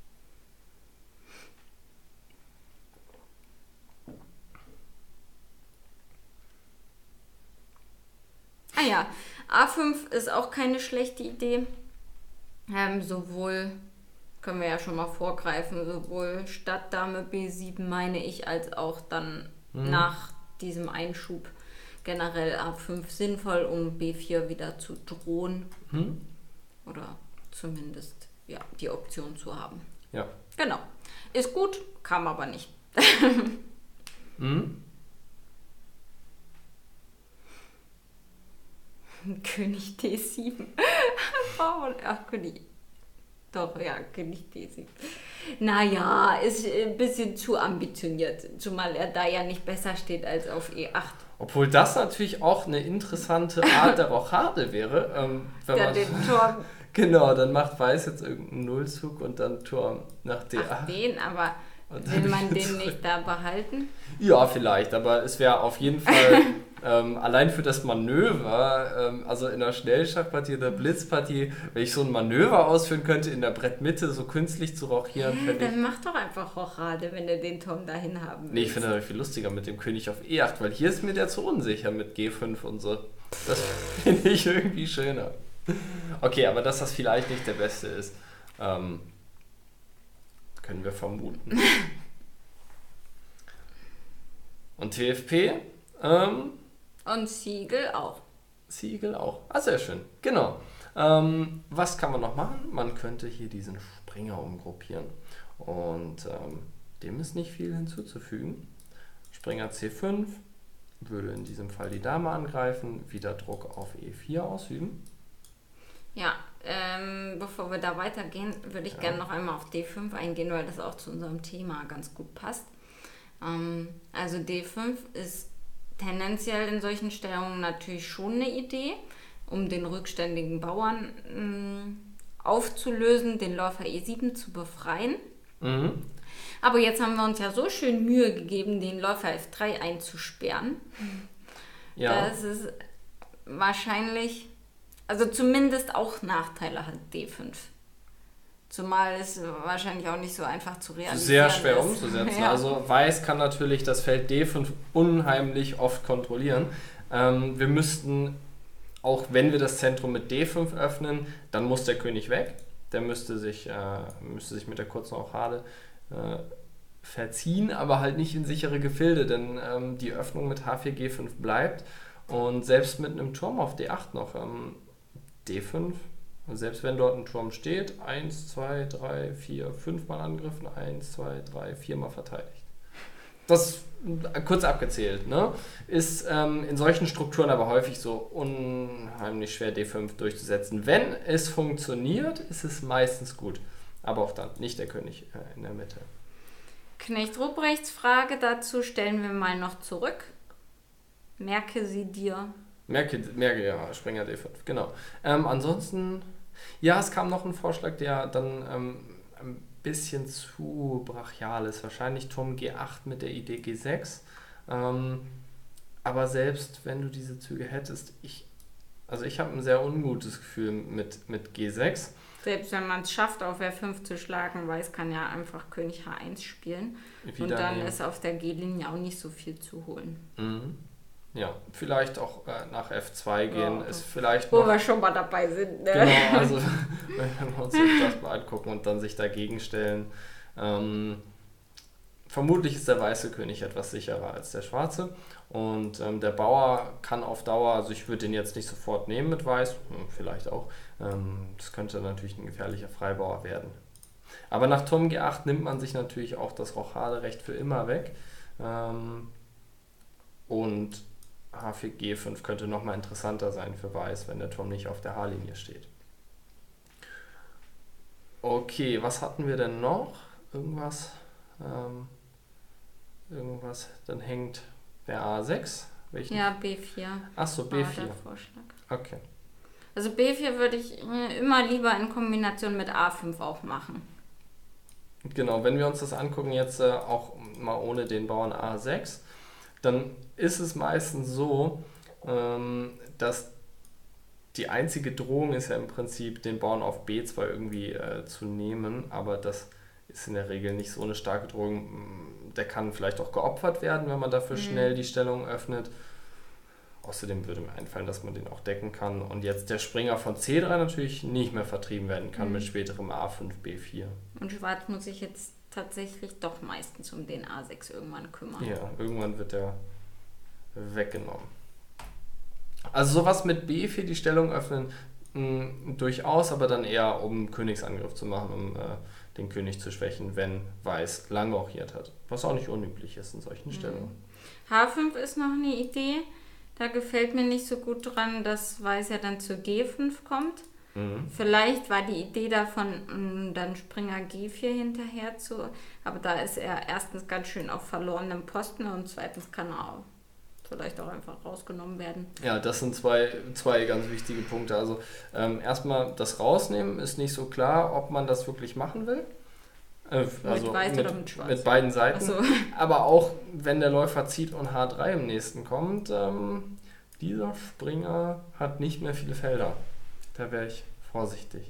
Ah ja, A fünf ist auch keine schlechte Idee. Ähm, sowohl, können wir ja schon mal vorgreifen, sowohl statt Dame B sieben meine ich, als auch dann mhm. nach diesem Einschub generell A fünf sinnvoll, um B vier wieder zu drohen. Mhm. Oder zumindest ja, die Option zu haben. Ja. Genau. Ist gut, kam aber nicht. mhm. König D sieben. Ach, König. Doch, ja, König D sieben. Naja, ist ein bisschen zu ambitioniert, zumal er da ja nicht besser steht als auf E acht. Obwohl das natürlich auch eine interessante Art der Rochade wäre. Ähm, wenn ja, man den Turm. Genau, dann macht Weiß jetzt irgendeinen Nullzug und dann Turm nach D acht. Ach, den, aber will man den nicht da behalten? Ja, vielleicht, aber es wäre auf jeden Fall ähm, allein für das Manöver, ähm, also in einer Schnellschachpartie oder Blitzpartie, wenn ich so ein Manöver ausführen könnte, in der Brettmitte so künstlich zu rochieren. Hey, dann ich, mach doch einfach Rochade, wenn du den Turm dahin haben willst. Nee, ich finde das viel lustiger mit dem König auf E acht, weil hier ist mir der zu unsicher mit G fünf und so. Das finde ich irgendwie schöner. Okay, aber dass das vielleicht nicht der beste ist, ähm, können wir vermuten. Und T F P? Ähm, und Siegel auch. Siegel auch. Ah, sehr schön. Genau. Ähm, was kann man noch machen? Man könnte hier diesen Springer umgruppieren. Und ähm, dem ist nicht viel hinzuzufügen. Springer C fünf würde in diesem Fall die Dame angreifen, wieder Druck auf E vier ausüben. Ja, ähm, bevor wir da weitergehen, würde ich ja. gerne noch einmal auf D fünf eingehen, weil das auch zu unserem Thema ganz gut passt. Ähm, also D fünf ist tendenziell in solchen Stellungen natürlich schon eine Idee, um den rückständigen Bauern mh, aufzulösen, den Läufer E sieben zu befreien. Mhm. Aber jetzt haben wir uns ja so schön Mühe gegeben, den Läufer F drei einzusperren. Ja. Das ist wahrscheinlich... Also zumindest auch Nachteile hat D fünf. Zumal es wahrscheinlich auch nicht so einfach zu realisieren Sehr schwer ist. umzusetzen. Ja. Also Weiß kann natürlich das Feld D fünf unheimlich oft kontrollieren. Ähm, wir müssten, auch wenn wir das Zentrum mit D fünf öffnen, dann muss der König weg. Der müsste sich, äh, müsste sich mit der kurzen Rochade äh, verziehen, aber halt nicht in sichere Gefilde, denn ähm, die Öffnung mit H vier G fünf bleibt. Und selbst mit einem Turm auf D acht noch... Ähm, D fünf, selbst wenn dort ein Turm steht, eins, zwei, drei, vier, fünf Mal angegriffen, eins, zwei, drei, vier Mal verteidigt. Das, kurz abgezählt, ne, ist ähm, in solchen Strukturen aber häufig so unheimlich schwer, D fünf durchzusetzen. Wenn es funktioniert, ist es meistens gut. Aber auch dann nicht der König äh, in der Mitte. Knecht Ruprechts Frage dazu stellen wir mal noch zurück. Merke sie dir. Merke, merke ja, Springer D fünf, genau. Ähm, ansonsten, ja, es kam noch ein Vorschlag, der dann ähm, ein bisschen zu brachial ist. Wahrscheinlich Turm G acht mit der Idee G sechs. Ähm, aber selbst wenn du diese Züge hättest, ich, also ich habe ein sehr ungutes Gefühl mit, mit G sechs. Selbst wenn man es schafft, auf R fünf zu schlagen, Weiß kann ja einfach König H eins spielen. Wieder und dann nehmen. Ist auf der G-Linie auch nicht so viel zu holen. Mhm. Ja, vielleicht auch äh, nach F zwei gehen, ja, ist vielleicht wo noch, wir schon mal dabei sind. Ne? Genau, also wenn wir uns jetzt das mal angucken und dann sich dagegen stellen. Ähm, vermutlich ist der weiße König etwas sicherer als der schwarze und ähm, der Bauer kann auf Dauer, also ich würde den jetzt nicht sofort nehmen mit weiß, hm, vielleicht auch, ähm, das könnte natürlich ein gefährlicher Freibauer werden. Aber nach Turm G acht nimmt man sich natürlich auch das Rochaderecht für immer weg ähm, und H vier G fünf könnte nochmal interessanter sein für Weiß, wenn der Turm nicht auf der H-Linie steht. Okay, was hatten wir denn noch? Irgendwas? Ähm, irgendwas? Dann hängt der A sechs. Welchen? Ja, B vier. Achso, B vier. Der Vorschlag. Okay. Also B vier würde ich immer lieber in Kombination mit A fünf auch machen. Genau, wenn wir uns das angucken, jetzt äh, auch mal ohne den Bauern A sechs, dann ist es meistens so, ähm, dass die einzige Drohung ist ja im Prinzip, den Bauern auf B zwei irgendwie äh, zu nehmen, aber das ist in der Regel nicht so eine starke Drohung. Der kann vielleicht auch geopfert werden, wenn man dafür mhm. schnell die Stellung öffnet. Außerdem würde mir einfallen, dass man den auch decken kann. Und jetzt der Springer von C drei natürlich nicht mehr vertrieben werden kann mhm. mit späterem A fünf, B vier. Und Schwarz muss sich jetzt tatsächlich doch meistens um den A sechs irgendwann kümmern. Ja, irgendwann wird der weggenommen. Also sowas mit B vier die Stellung öffnen, mh, durchaus, aber dann eher um Königsangriff zu machen, um äh, den König zu schwächen, wenn Weiß lang rochiert hat. Was auch nicht unüblich ist in solchen mhm. Stellungen. H fünf ist noch eine Idee. Da gefällt mir nicht so gut dran, dass Weiß ja dann zu G fünf kommt. Mhm. Vielleicht war die Idee davon, dann Springer G vier hinterher zu, aber da ist er erstens ganz schön auf verlorenem Posten und zweitens kann er auch vielleicht auch einfach rausgenommen werden. Ja, das sind zwei, zwei ganz wichtige Punkte. Also ähm, erstmal das Rausnehmen ist nicht so klar, ob man das wirklich machen will. Äh, also mit Weiß mit, oder mit Schwarz? Mit beiden Seiten. So. Aber auch wenn der Läufer zieht und H drei im nächsten kommt, ähm, dieser Springer hat nicht mehr viele Felder. Da wäre ich vorsichtig.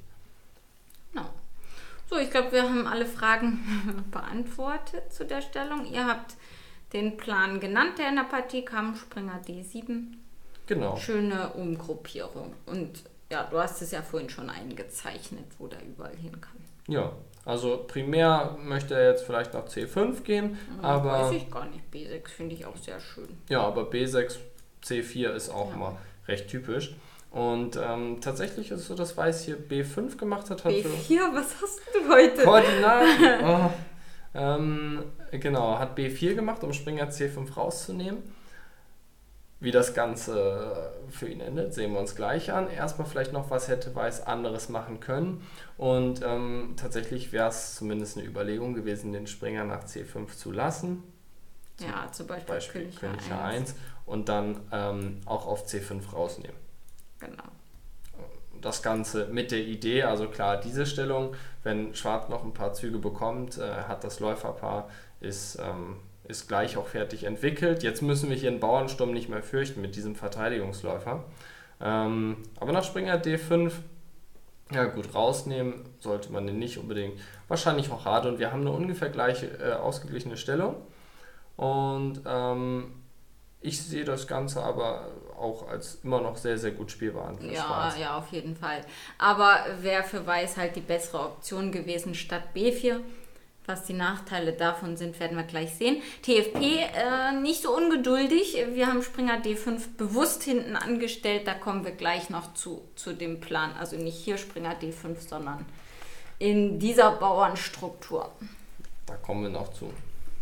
No. So, ich glaube, wir haben alle Fragen beantwortet zu der Stellung. Ihr habt den Plan genannt, der in der Partie kam, Springer D sieben. Genau. Schöne Umgruppierung. Und ja, du hast es ja vorhin schon eingezeichnet, wo der überall hin kann. Ja, also primär möchte er jetzt vielleicht nach C fünf gehen, ja, aber... Weiß ich gar nicht. B sechs finde ich auch sehr schön. Ja, aber B sechs, C vier ist auch ja. mal recht typisch. Und ähm, tatsächlich ist es so, dass Weiß hier B fünf gemacht hat. hat B vier, so was hast du heute? Koordinaten. oh, ähm, genau, hat B vier gemacht, um Springer C fünf rauszunehmen. Wie das Ganze für ihn endet, sehen wir uns gleich an. Erstmal vielleicht noch, was hätte Weiß anderes machen können. Und ähm, tatsächlich wäre es zumindest eine Überlegung gewesen, den Springer nach C fünf zu lassen. Ja, zum Beispiel, Beispiel König, König H eins. H eins und dann ähm, auch auf C fünf rausnehmen. Genau. Das Ganze mit der Idee, also klar, diese Stellung, wenn Schwarz noch ein paar Züge bekommt, äh, hat das Läuferpaar, ist, ähm, ist gleich auch fertig entwickelt. Jetzt müssen wir hier einen Bauernsturm nicht mehr fürchten mit diesem Verteidigungsläufer. Ähm, aber nach Springer D fünf, ja gut, rausnehmen sollte man den nicht unbedingt. Wahrscheinlich auch hart und wir haben eine ungefähr gleiche, äh, ausgeglichene Stellung. Und ähm, ich sehe das Ganze aber auch als immer noch sehr, sehr gut spielbar an. Ja, Schwarz. ja, auf jeden Fall. Aber wäre für Weiß halt die bessere Option gewesen statt B vier. Was die Nachteile davon sind, werden wir gleich sehen. T F P äh, nicht so ungeduldig. Wir haben Springer D fünf bewusst hinten angestellt. Da kommen wir gleich noch zu, zu dem Plan. Also nicht hier Springer D fünf, sondern in dieser Bauernstruktur. Da kommen wir noch zu.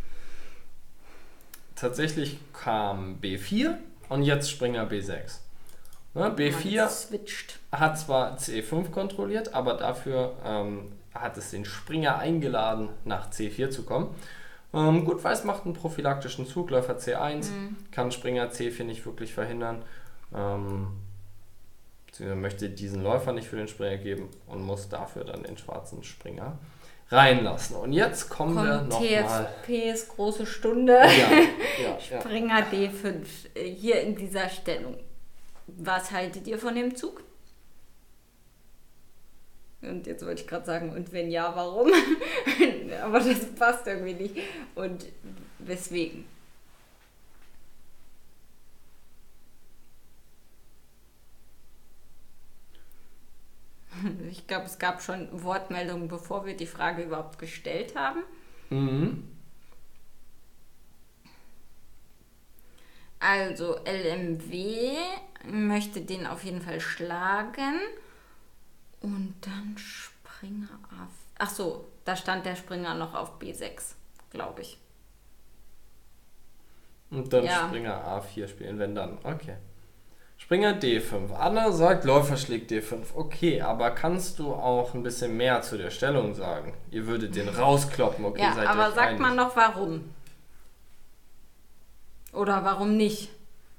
Tatsächlich kam B vier und jetzt Springer B sechs. Ne, B vier hat zwar C fünf kontrolliert, aber dafür ähm, hat es den Springer eingeladen, nach C vier zu kommen. Ähm, gut, Weiß macht einen prophylaktischen Zug, Läufer C eins, mhm. kann Springer C vier nicht wirklich verhindern. Ähm, möchte diesen Läufer nicht für den Springer geben und muss dafür dann den schwarzen Springer reinlassen. Und jetzt kommen Kommt wir noch T F mal... P ist große Stunde. Ja, ja, Springer ja. D fünf, hier in dieser Stellung. Was haltet ihr von dem Zug? Und jetzt wollte ich gerade sagen, und wenn ja, warum? Aber das passt irgendwie nicht. Und weswegen? Ich glaube, es gab schon Wortmeldungen, bevor wir die Frage überhaupt gestellt haben. Mhm. Also L M W möchte den auf jeden Fall schlagen. Und dann Springer A. Ach so, da stand der Springer noch auf B sechs, glaube ich. Und dann ja. Springer A vier spielen, wenn dann. Okay. Springer D fünf. Anna sagt, Läufer schlägt D fünf. Okay, aber kannst du auch ein bisschen mehr zu der Stellung sagen? Ihr würdet den rauskloppen, okay, ja, seid ihr aber sagt einig. Man noch warum? Oder warum nicht?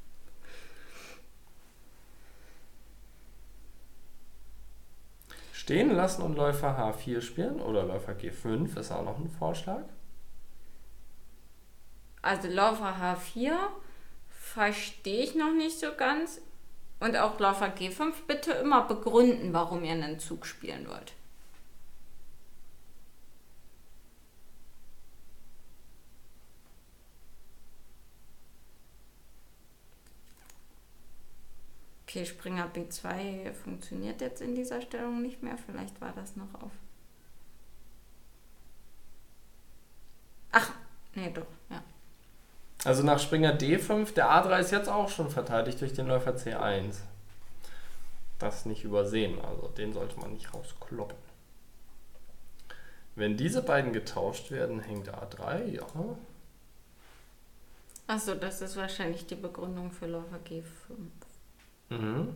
Stehen lassen und Läufer H vier spielen oder Läufer G fünf ist auch noch ein Vorschlag. Also Läufer H vier verstehe ich noch nicht so ganz. Und auch Läufer G fünf bitte immer begründen, warum ihr einen Zug spielen wollt. Okay, Springer B zwei funktioniert jetzt in dieser Stellung nicht mehr. Vielleicht war das noch auf. Ach, nee, doch, ja. Also nach Springer D fünf, der A drei ist jetzt auch schon verteidigt durch den Läufer C eins. Das nicht übersehen, also den sollte man nicht rauskloppen. Wenn diese beiden getauscht werden, hängt A drei, ja. Achso, das ist wahrscheinlich die Begründung für Läufer G fünf. Mhm.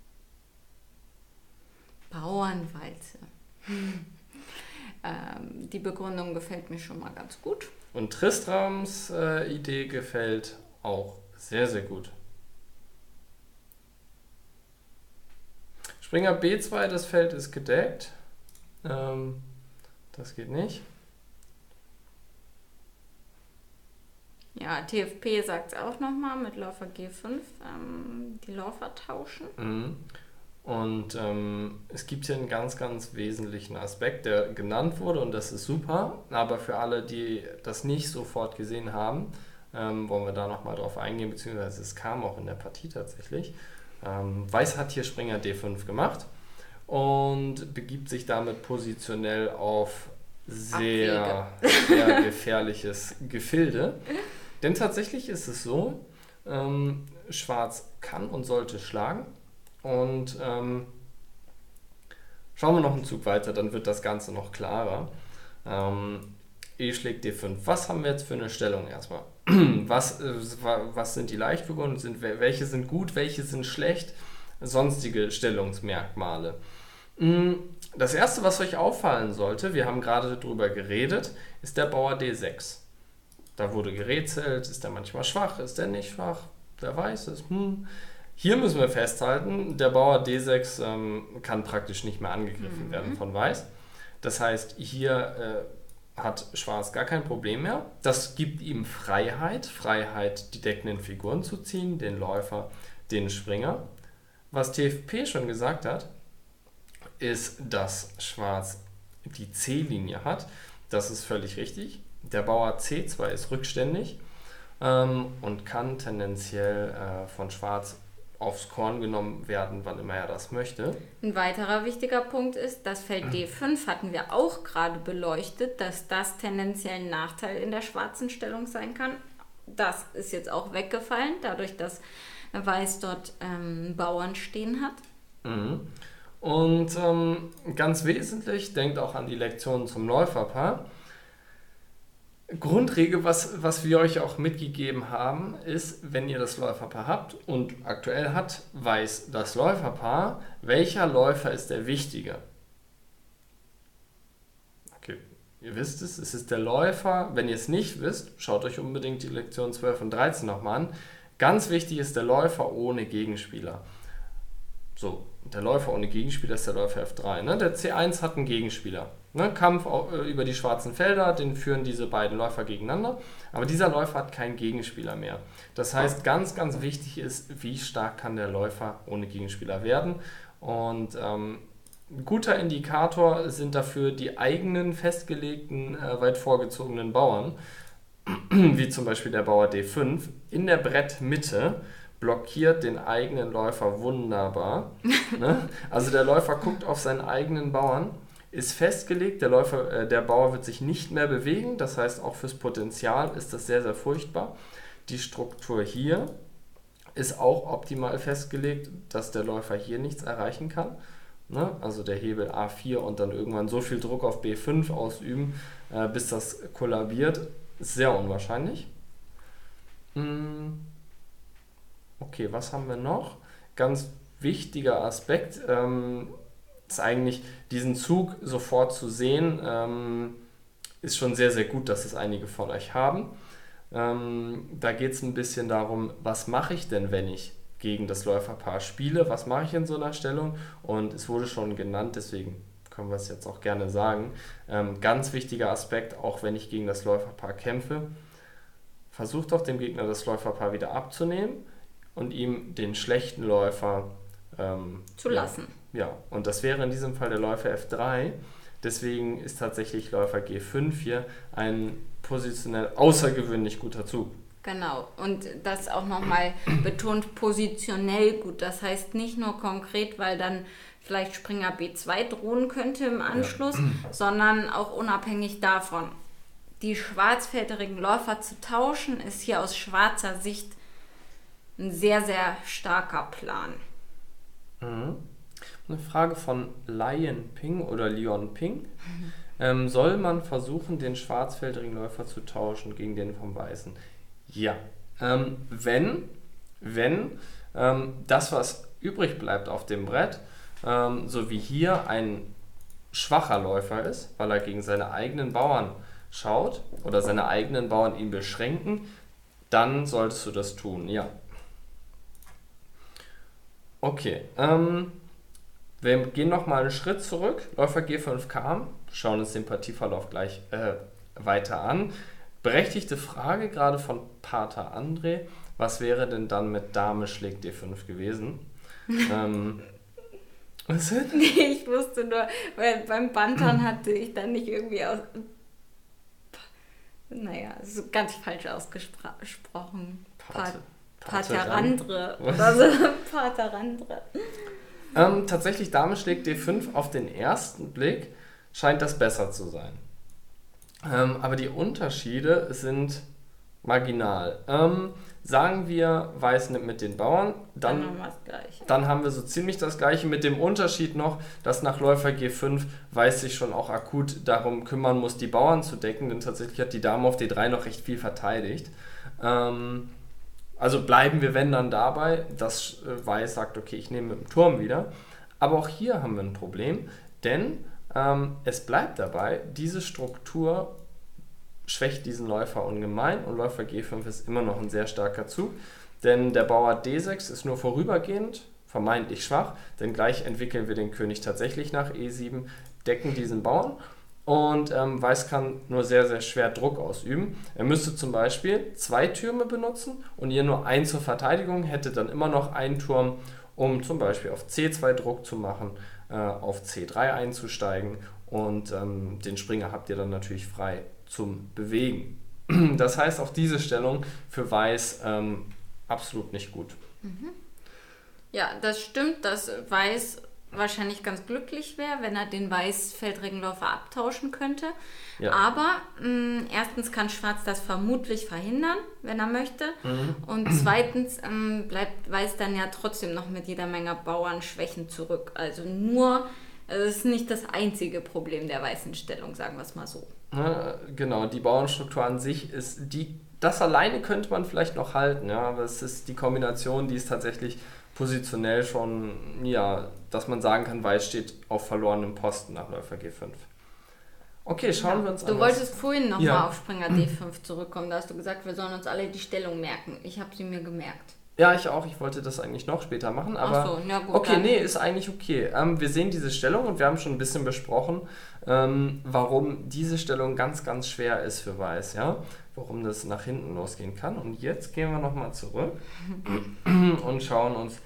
Bauernwalze. ähm, die Begründung gefällt mir schon mal ganz gut. Und Tristrams äh, Idee gefällt auch sehr, sehr gut. Springer B zwei, das Feld ist gedeckt. Ähm, das geht nicht. Ja, T F P sagt es auch nochmal mit Läufer G fünf, ähm, die Läufer tauschen. Mhm. Und ähm, es gibt hier einen ganz, ganz wesentlichen Aspekt, der genannt wurde und das ist super, aber für alle, die das nicht sofort gesehen haben, ähm, wollen wir da nochmal drauf eingehen, beziehungsweise es kam auch in der Partie tatsächlich. Ähm, Weiß hat hier Springer D fünf gemacht und begibt sich damit positionell auf sehr, sehr gefährliches Gefilde. Denn tatsächlich ist es so, ähm, Schwarz kann und sollte schlagen. Und ähm, schauen wir noch einen Zug weiter, dann wird das Ganze noch klarer. Ähm, E schlägt D fünf. Was haben wir jetzt für eine Stellung erstmal? Was, äh, was sind die Leichtfiguren? Sind, welche sind gut, welche sind schlecht? Sonstige Stellungsmerkmale. Das erste, was euch auffallen sollte, wir haben gerade darüber geredet, ist der Bauer D sechs. Da wurde gerätselt, ist der manchmal schwach, ist der nicht schwach? Wer weiß es? Hm. Hier müssen wir festhalten, der Bauer D sechs ähm, kann praktisch nicht mehr angegriffen mhm. werden von Weiß. Das heißt, hier äh, hat Schwarz gar kein Problem mehr. Das gibt ihm Freiheit, Freiheit, die deckenden Figuren zu ziehen, den Läufer, den Springer. Was T F P schon gesagt hat, ist, dass Schwarz die C-Linie hat. Das ist völlig richtig. Der Bauer C zwei ist rückständig ähm, und kann tendenziell äh, von Schwarz aufs Korn genommen werden, wann immer er das möchte. Ein weiterer wichtiger Punkt ist, das Feld D fünf hatten wir auch gerade beleuchtet, dass das tendenziell ein Nachteil in der schwarzen Stellung sein kann. Das ist jetzt auch weggefallen, dadurch, dass Weiß dort ähm, Bauern stehen hat. Mhm. Und ähm, ganz wesentlich, denkt auch an die Lektionen zum Läuferpaar. Grundregel, was, was wir euch auch mitgegeben haben, ist, wenn ihr das Läuferpaar habt und aktuell hat Weiß das Läuferpaar, welcher Läufer ist der wichtige? Okay, ihr wisst es, es ist der Läufer. Wenn ihr es nicht wisst, schaut euch unbedingt die Lektion zwölf und dreizehn nochmal an. Ganz wichtig ist der Läufer ohne Gegenspieler. So, der Läufer ohne Gegenspieler ist der Läufer F drei. Ne? Der C eins hat einen Gegenspieler. Ne? Kampf über die schwarzen Felder, den führen diese beiden Läufer gegeneinander. Aber dieser Läufer hat keinen Gegenspieler mehr. Das heißt, ganz, ganz wichtig ist, wie stark kann der Läufer ohne Gegenspieler werden. Und ähm, ein guter Indikator sind dafür die eigenen festgelegten, äh, weit vorgezogenen Bauern. Wie zum Beispiel der Bauer D fünf in der Brettmitte, blockiert den eigenen Läufer wunderbar. Ne? Also der Läufer guckt auf seinen eigenen Bauern, ist festgelegt, der, Läufer, äh, der Bauer wird sich nicht mehr bewegen, das heißt auch fürs Potenzial ist das sehr, sehr furchtbar. Die Struktur hier ist auch optimal festgelegt, dass der Läufer hier nichts erreichen kann. Ne? Also der Hebel A vier und dann irgendwann so viel Druck auf B fünf ausüben, äh, bis das kollabiert, ist sehr unwahrscheinlich. Hm. Okay, was haben wir noch? Ganz wichtiger Aspekt ähm, ist eigentlich, diesen Zug sofort zu sehen, ähm, ist schon sehr, sehr gut, dass es einige von euch haben. Ähm, da geht es ein bisschen darum, was mache ich denn, wenn ich gegen das Läuferpaar spiele? Was mache ich in so einer Stellung? Und es wurde schon genannt, deswegen können wir es jetzt auch gerne sagen. Ähm, ganz wichtiger Aspekt, auch wenn ich gegen das Läuferpaar kämpfe, versucht doch dem Gegner das Läuferpaar wieder abzunehmen und ihm den schlechten Läufer ähm, zu lassen. Ja, und das wäre in diesem Fall der Läufer F drei. Deswegen ist tatsächlich Läufer G fünf hier ein positionell außergewöhnlich guter Zug. Genau, und das auch nochmal betont positionell gut. Das heißt nicht nur konkret, weil dann vielleicht Springer B zwei drohen könnte im Anschluss, ja. sondern auch unabhängig davon. Die schwarzfelderigen Läufer zu tauschen, ist hier aus schwarzer Sicht ein sehr, sehr starker Plan. Mhm. Eine Frage von Lion Ping oder Leon Ping. Mhm. Ähm, soll man versuchen, den schwarzfelderigen Läufer zu tauschen gegen den vom Weißen? Ja. Ähm, wenn, wenn ähm, das, was übrig bleibt auf dem Brett, ähm, so wie hier ein schwacher Läufer ist, weil er gegen seine eigenen Bauern schaut oder seine eigenen Bauern ihn beschränken, dann solltest du das tun, ja. Okay, ähm, wir gehen nochmal einen Schritt zurück. Läufer G fünf kam, schauen uns den Partieverlauf gleich äh, weiter an. Berechtigte Frage gerade von Pater André, was wäre denn dann mit Dame schlägt D fünf gewesen? ähm, was denn? Nee, ich wusste nur, weil beim Bantern hatte ich dann nicht irgendwie aus... Naja, so ganz falsch ausgesprochen. Pate, Paterandre oder so. Paterandre. Ähm, tatsächlich Dame schlägt D fünf auf den ersten Blick scheint das besser zu sein. Ähm, aber die Unterschiede sind marginal. Ähm, sagen wir, Weiß nimmt mit den Bauern, dann, dann, haben wir das Gleiche. dann haben wir so ziemlich das Gleiche, mit dem Unterschied noch, dass nach Läufer G fünf Weiß sich schon auch akut darum kümmern muss, die Bauern zu decken, denn tatsächlich hat die Dame auf D drei noch recht viel verteidigt. Ähm, also bleiben wir, wenn dann, dabei, dass äh, Weiß sagt, okay, ich nehme mit dem Turm wieder. Aber auch hier haben wir ein Problem, denn ähm, es bleibt dabei, diese Struktur schwächt diesen Läufer ungemein und Läufer G fünf ist immer noch ein sehr starker Zug, denn der Bauer D sechs ist nur vorübergehend, vermeintlich schwach, denn gleich entwickeln wir den König tatsächlich nach E sieben, decken diesen Bauern und ähm, Weiß kann nur sehr, sehr schwer Druck ausüben. Er müsste zum Beispiel zwei Türme benutzen und hier nur einen zur Verteidigung, hätte dann immer noch einen Turm, um zum Beispiel auf C zwei Druck zu machen, äh, auf C drei einzusteigen und ähm, den Springer habt ihr dann natürlich frei zum Bewegen. Das heißt, auch diese Stellung für Weiß ähm, absolut nicht gut. Mhm. Ja, das stimmt, dass Weiß wahrscheinlich ganz glücklich wäre, wenn er den weißfeldrigen Läufer abtauschen könnte. Ja. Aber mh, erstens kann Schwarz das vermutlich verhindern, wenn er möchte. Mhm. Und zweitens ähm, bleibt Weiß dann ja trotzdem noch mit jeder Menge Bauernschwächen zurück. Also nur, es ist nicht das einzige Problem der weißen Stellung, sagen wir es mal so. Ja, genau, die Bauernstruktur an sich ist, die, das alleine könnte man vielleicht noch halten, ja, aber es ist die Kombination, die ist tatsächlich positionell schon, ja, dass man sagen kann, Weiß steht auf verlorenem Posten nach Läufer G fünf. Okay, schauen ja, wir uns an. Du wolltest vorhin nochmal ja. auf Springer D fünf zurückkommen, da hast du gesagt, wir sollen uns alle die Stellung merken. Ich habe sie mir gemerkt. Ja, ich auch. Ich wollte das eigentlich noch später machen, aber Ach so, ja gut, okay, dann. nee, ist eigentlich okay. Ähm, wir sehen diese Stellung und wir haben schon ein bisschen besprochen, ähm, warum diese Stellung ganz, ganz schwer ist für Weiß, ja, warum das nach hinten losgehen kann. Und jetzt gehen wir nochmal zurück und schauen uns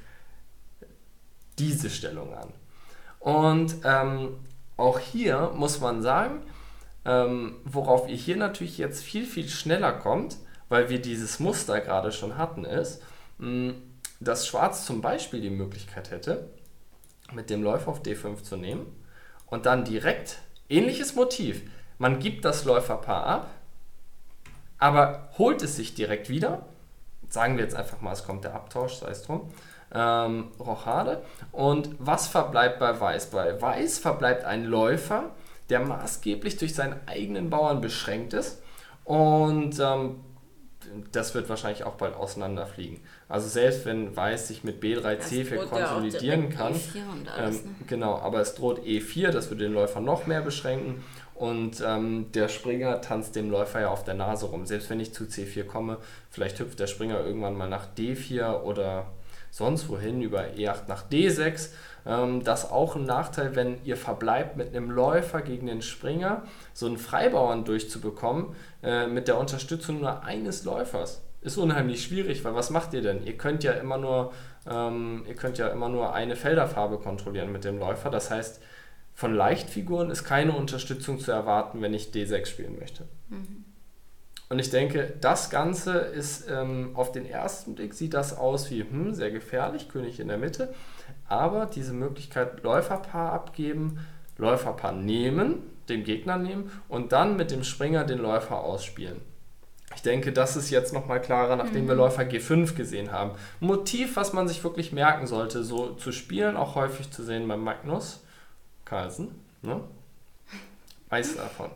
diese Stellung an. Und ähm, auch hier muss man sagen, ähm, worauf ihr hier natürlich jetzt viel, viel schneller kommt, weil wir dieses Muster gerade schon hatten, ist, dass Schwarz zum Beispiel die Möglichkeit hätte, mit dem Läufer auf D fünf zu nehmen und dann direkt, ähnliches Motiv, man gibt das Läuferpaar ab, aber holt es sich direkt wieder, sagen wir jetzt einfach mal, es kommt der Abtausch, sei es drum, ähm, Rochade, und was verbleibt bei Weiß? Bei Weiß verbleibt ein Läufer, der maßgeblich durch seinen eigenen Bauern beschränkt ist und ähm, das wird wahrscheinlich auch bald auseinanderfliegen. Also selbst wenn Weiß sich mit B drei C vier konsolidieren kann, alles, ähm, ne? genau, aber es droht E vier, das würde den Läufer noch mehr beschränken und ähm, der Springer tanzt dem Läufer ja auf der Nase rum. Selbst wenn ich zu C vier komme, vielleicht hüpft der Springer irgendwann mal nach D vier oder sonst wohin über E acht nach D sechs. Ähm, das ist auch ein Nachteil, wenn ihr verbleibt mit einem Läufer gegen den Springer, so einen Freibauern durchzubekommen, äh, mit der Unterstützung nur eines Läufers. Ist unheimlich schwierig, weil was macht ihr denn? Ihr könnt ja immer nur, ähm, ihr könnt ja immer nur eine Felderfarbe kontrollieren mit dem Läufer. Das heißt, von Leichtfiguren ist keine Unterstützung zu erwarten, wenn ich D sechs spielen möchte. Mhm. Und ich denke, das Ganze ist, ähm, auf den ersten Blick sieht das aus wie, hm, sehr gefährlich, König in der Mitte. Aber diese Möglichkeit, Läuferpaar abgeben, Läuferpaar nehmen, dem Gegner nehmen und dann mit dem Springer den Läufer ausspielen. Ich denke, das ist jetzt nochmal klarer, nachdem mhm. wir Läufer G fünf gesehen haben. Motiv, was man sich wirklich merken sollte, so zu spielen, auch häufig zu sehen bei Magnus Carlsen. Ne? Weiß davon.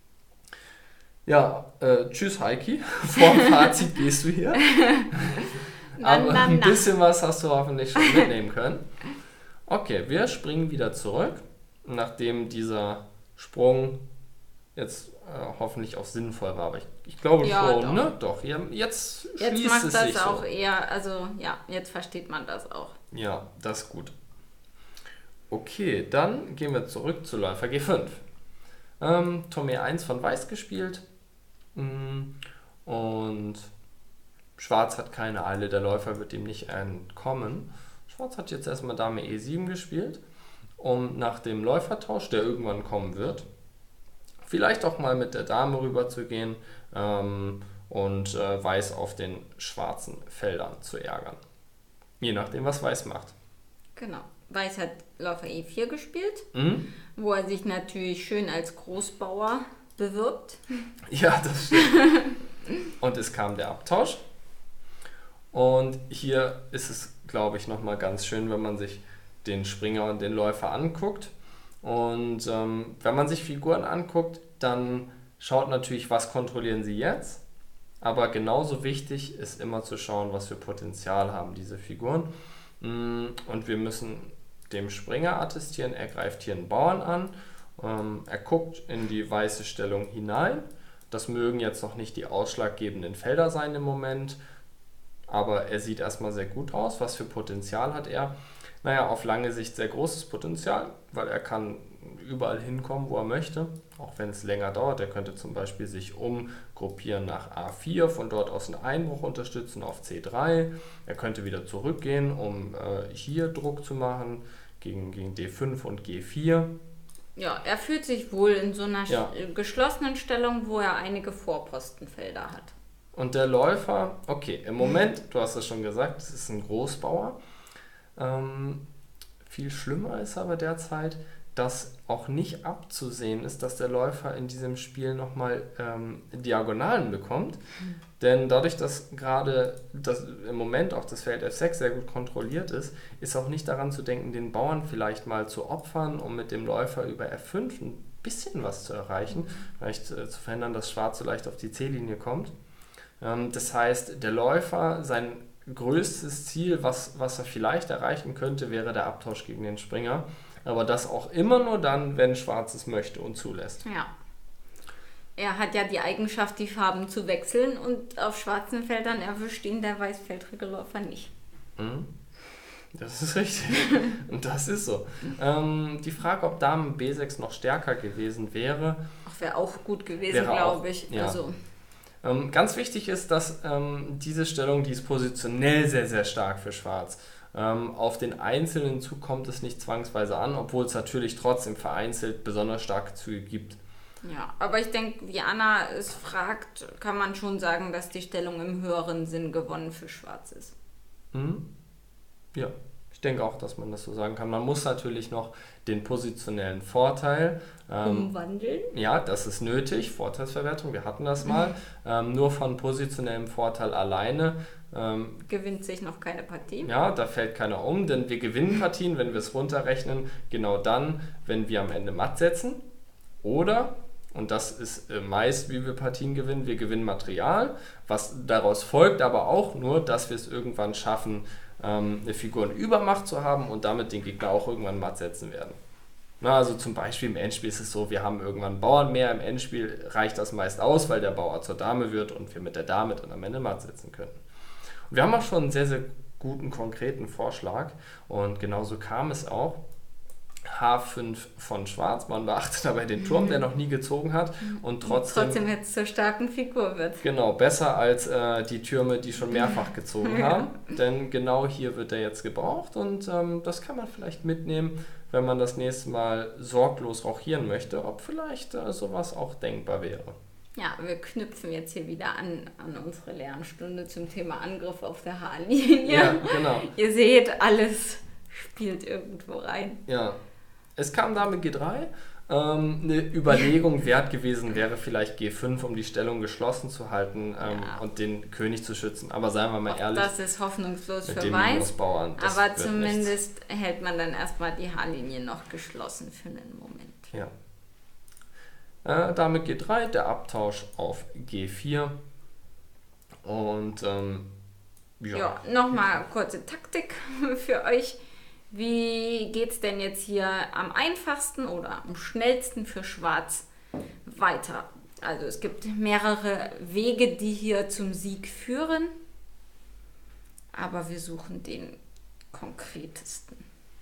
Ja, äh, tschüss Heiki. Vorm Fazit gehst du hier. Aber na, na, ein bisschen na. was hast du hoffentlich schon mitnehmen können. Okay, wir springen wieder zurück, nachdem dieser Sprung jetzt äh, hoffentlich auch sinnvoll war. Aber ich, ich glaube ja, schon, doch. ne? Doch, jetzt schließt jetzt macht es das sich auch so. eher, also ja, jetzt versteht man das auch. Ja, das ist gut. Okay, dann gehen wir zurück zu Läufer G fünf. Ähm, Turm E eins von Weiß gespielt. Und Schwarz hat keine Eile, der Läufer wird ihm nicht entkommen. Schwarz hat jetzt erstmal Dame E sieben gespielt, um nach dem Läufertausch, der irgendwann kommen wird, vielleicht auch mal mit der Dame rüber zu gehen ähm, und äh, Weiß auf den schwarzen Feldern zu ärgern. Je nachdem, was Weiß macht. Genau. Weiß hat Läufer E vier gespielt, mhm. wo er sich natürlich schön als Großbauer bewirbt. Ja, das stimmt. Und es kam der Abtausch. Und hier ist es, glaube ich, nochmal ganz schön, wenn man sich den Springer und den Läufer anguckt. Und ähm, wenn man sich Figuren anguckt, dann schaut natürlich, was kontrollieren sie jetzt. Aber genauso wichtig ist immer zu schauen, was für Potenzial haben diese Figuren. Und wir müssen dem Springer attestieren, er greift hier einen Bauern an. Ähm, er guckt in die weiße Stellung hinein. Das mögen jetzt noch nicht die ausschlaggebenden Felder sein im Moment, aber er sieht erstmal sehr gut aus. Was für Potenzial hat er? Naja, auf lange Sicht sehr großes Potenzial, weil er kann überall hinkommen, wo er möchte, auch wenn es länger dauert. Er könnte zum Beispiel sich umgruppieren nach A vier, von dort aus einen Einbruch unterstützen auf C drei. Er könnte wieder zurückgehen, um äh, hier Druck zu machen gegen, gegen D fünf und G vier. Ja, er fühlt sich wohl in so einer ja. geschlossenen Stellung, wo er einige Vorpostenfelder hat. Und der Läufer, okay, im Moment, du hast es schon gesagt, es ist ein Großbauer. Ähm, viel schlimmer ist aber derzeit, dass auch nicht abzusehen ist, dass der Läufer in diesem Spiel nochmal ähm, Diagonalen bekommt. Mhm. Denn dadurch, dass gerade das, im Moment auch das Feld F sechs sehr gut kontrolliert ist, ist auch nicht daran zu denken, den Bauern vielleicht mal zu opfern, um mit dem Läufer über F fünf ein bisschen was zu erreichen. Mhm. Vielleicht äh, zu verhindern, dass Schwarz so leicht auf die C-Linie kommt. Ähm, das heißt, der Läufer, sein größtes Ziel, was, was er vielleicht erreichen könnte, wäre der Abtausch gegen den Springer. Aber das auch immer nur dann, wenn Schwarz es möchte und zulässt. Ja. Er hat ja die Eigenschaft, die Farben zu wechseln und auf schwarzen Feldern erwischt ihn der weißfeldrige Läufer nicht. Mhm. Das ist richtig. Und das ist so. Ähm, die Frage, ob Dame B sechs noch stärker gewesen wäre. Ach, wäre auch gut gewesen, glaube ich. Ja. Also. Ähm, ganz wichtig ist, dass ähm, diese Stellung, die ist positionell sehr, sehr stark für Schwarz. Ähm, auf den einzelnen Zug kommt es nicht zwangsweise an, obwohl es natürlich trotzdem vereinzelt besonders starke Züge gibt. Ja, aber ich denke, wie Anna es fragt, kann man schon sagen, dass die Stellung im höheren Sinn gewonnen für Schwarz ist. Mhm. Ja, ich denke auch, dass man das so sagen kann. Man muss natürlich noch den positionellen Vorteil ähm, umwandeln. Ja, das ist nötig. Vorteilsverwertung, wir hatten das mal. Mhm. Ähm, nur von positionellem Vorteil alleine ähm, gewinnt sich noch keine Partie. Ja, da fällt keiner um, denn wir gewinnen Partien, wenn wir es runterrechnen, genau dann, wenn wir am Ende matt setzen. Oder, und das ist äh, meist, wie wir Partien gewinnen, wir gewinnen Material, was daraus folgt aber auch nur, dass wir es irgendwann schaffen, ähm, eine Figurenübermacht zu haben und damit den Gegner auch irgendwann matt setzen werden. Na, also zum Beispiel im Endspiel ist es so, wir haben irgendwann Bauern mehr, im Endspiel reicht das meist aus, weil der Bauer zur Dame wird und wir mit der Dame dann am Ende matt setzen können. Und wir haben auch schon einen sehr, sehr guten, konkreten Vorschlag und genauso kam es auch. H fünf von Schwarz, man beachtet dabei den Turm, der noch nie gezogen hat und trotzdem, trotzdem jetzt zur starken Figur wird. Genau, besser als äh, die Türme, die schon mehrfach gezogen haben, denn genau hier wird er jetzt gebraucht und ähm, das kann man vielleicht mitnehmen, wenn man das nächste Mal sorglos rauchieren möchte, ob vielleicht äh, sowas auch denkbar wäre. Ja, wir knüpfen jetzt hier wieder an, an unsere Lernstunde zum Thema Angriff auf der H-Linie. Ja, genau. Ihr seht, alles spielt irgendwo rein. Ja. Es kam Dame G drei. Ähm, eine Überlegung wert gewesen wäre vielleicht G fünf, um die Stellung geschlossen zu halten ähm, ja. und den König zu schützen. Aber seien wir mal Auch ehrlich. Das ist hoffnungslos für Weiß. Aber zumindest nichts. hält man dann erstmal die H-Linie noch geschlossen für einen Moment. Ja. Äh, Dame G drei, der Abtausch auf G vier. Und ähm, ja. ja, nochmal kurze Taktik für euch. Wie geht es denn jetzt hier am einfachsten oder am schnellsten für Schwarz weiter? Also es gibt mehrere Wege, die hier zum Sieg führen, aber wir suchen den konkretesten.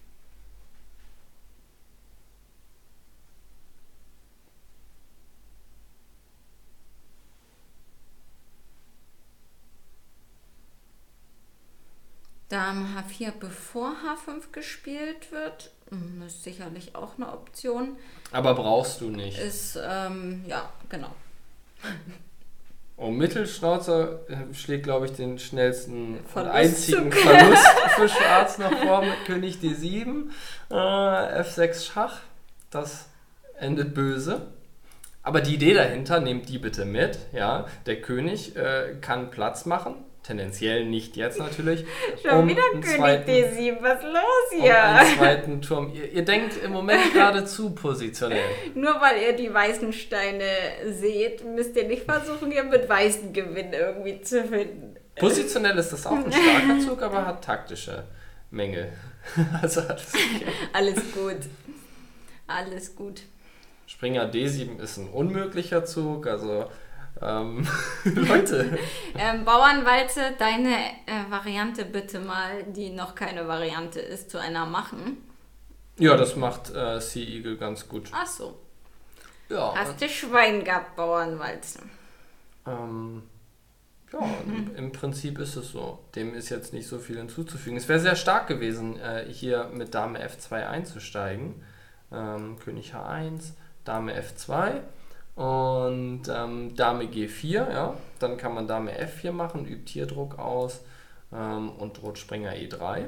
Dame H vier, bevor H fünf gespielt wird, ist sicherlich auch eine Option. Aber brauchst du nicht. Ist, ähm, ja, genau. Oh, Mittelschnauzer schlägt, glaube ich, den schnellsten Verlust und einzigen Verlust für Schwarz noch vor mit König D sieben, äh, F sechs Schach. Das endet böse. Aber die Idee dahinter, nehmt die bitte mit. Ja, der König äh, kann Platz machen. Tendenziell nicht jetzt natürlich. Schon um wieder König D sieben, was ist los hier? Um einen zweiten Turm. Ihr, ihr denkt im Moment gerade zu positionell. Nur weil ihr die weißen Steine seht, müsst ihr nicht versuchen, ihr mit weißen Gewinn irgendwie zu finden. Positionell ist das auch ein starker Zug, aber hat taktische Mängel. Also alles okay. Alles gut. Alles gut. Springer D sieben ist ein unmöglicher Zug, also Ähm, Leute. ähm, Bauernwalze, deine äh, Variante bitte mal, die noch keine Variante ist, zu einer machen. Ja, das macht äh, Sea Eagle ganz gut. Ach so. Ja. Hast du Schwein gehabt, Bauernwalze? Ähm, ja, im, im Prinzip ist es so. Dem ist jetzt nicht so viel hinzuzufügen. Es wäre sehr stark gewesen, äh, hier mit Dame F zwei einzusteigen. Ähm, König H eins, Dame F zwei. Und ähm, Dame G vier, ja, dann kann man Dame F vier machen, übt hier Druck aus ähm, und droht Springer E drei.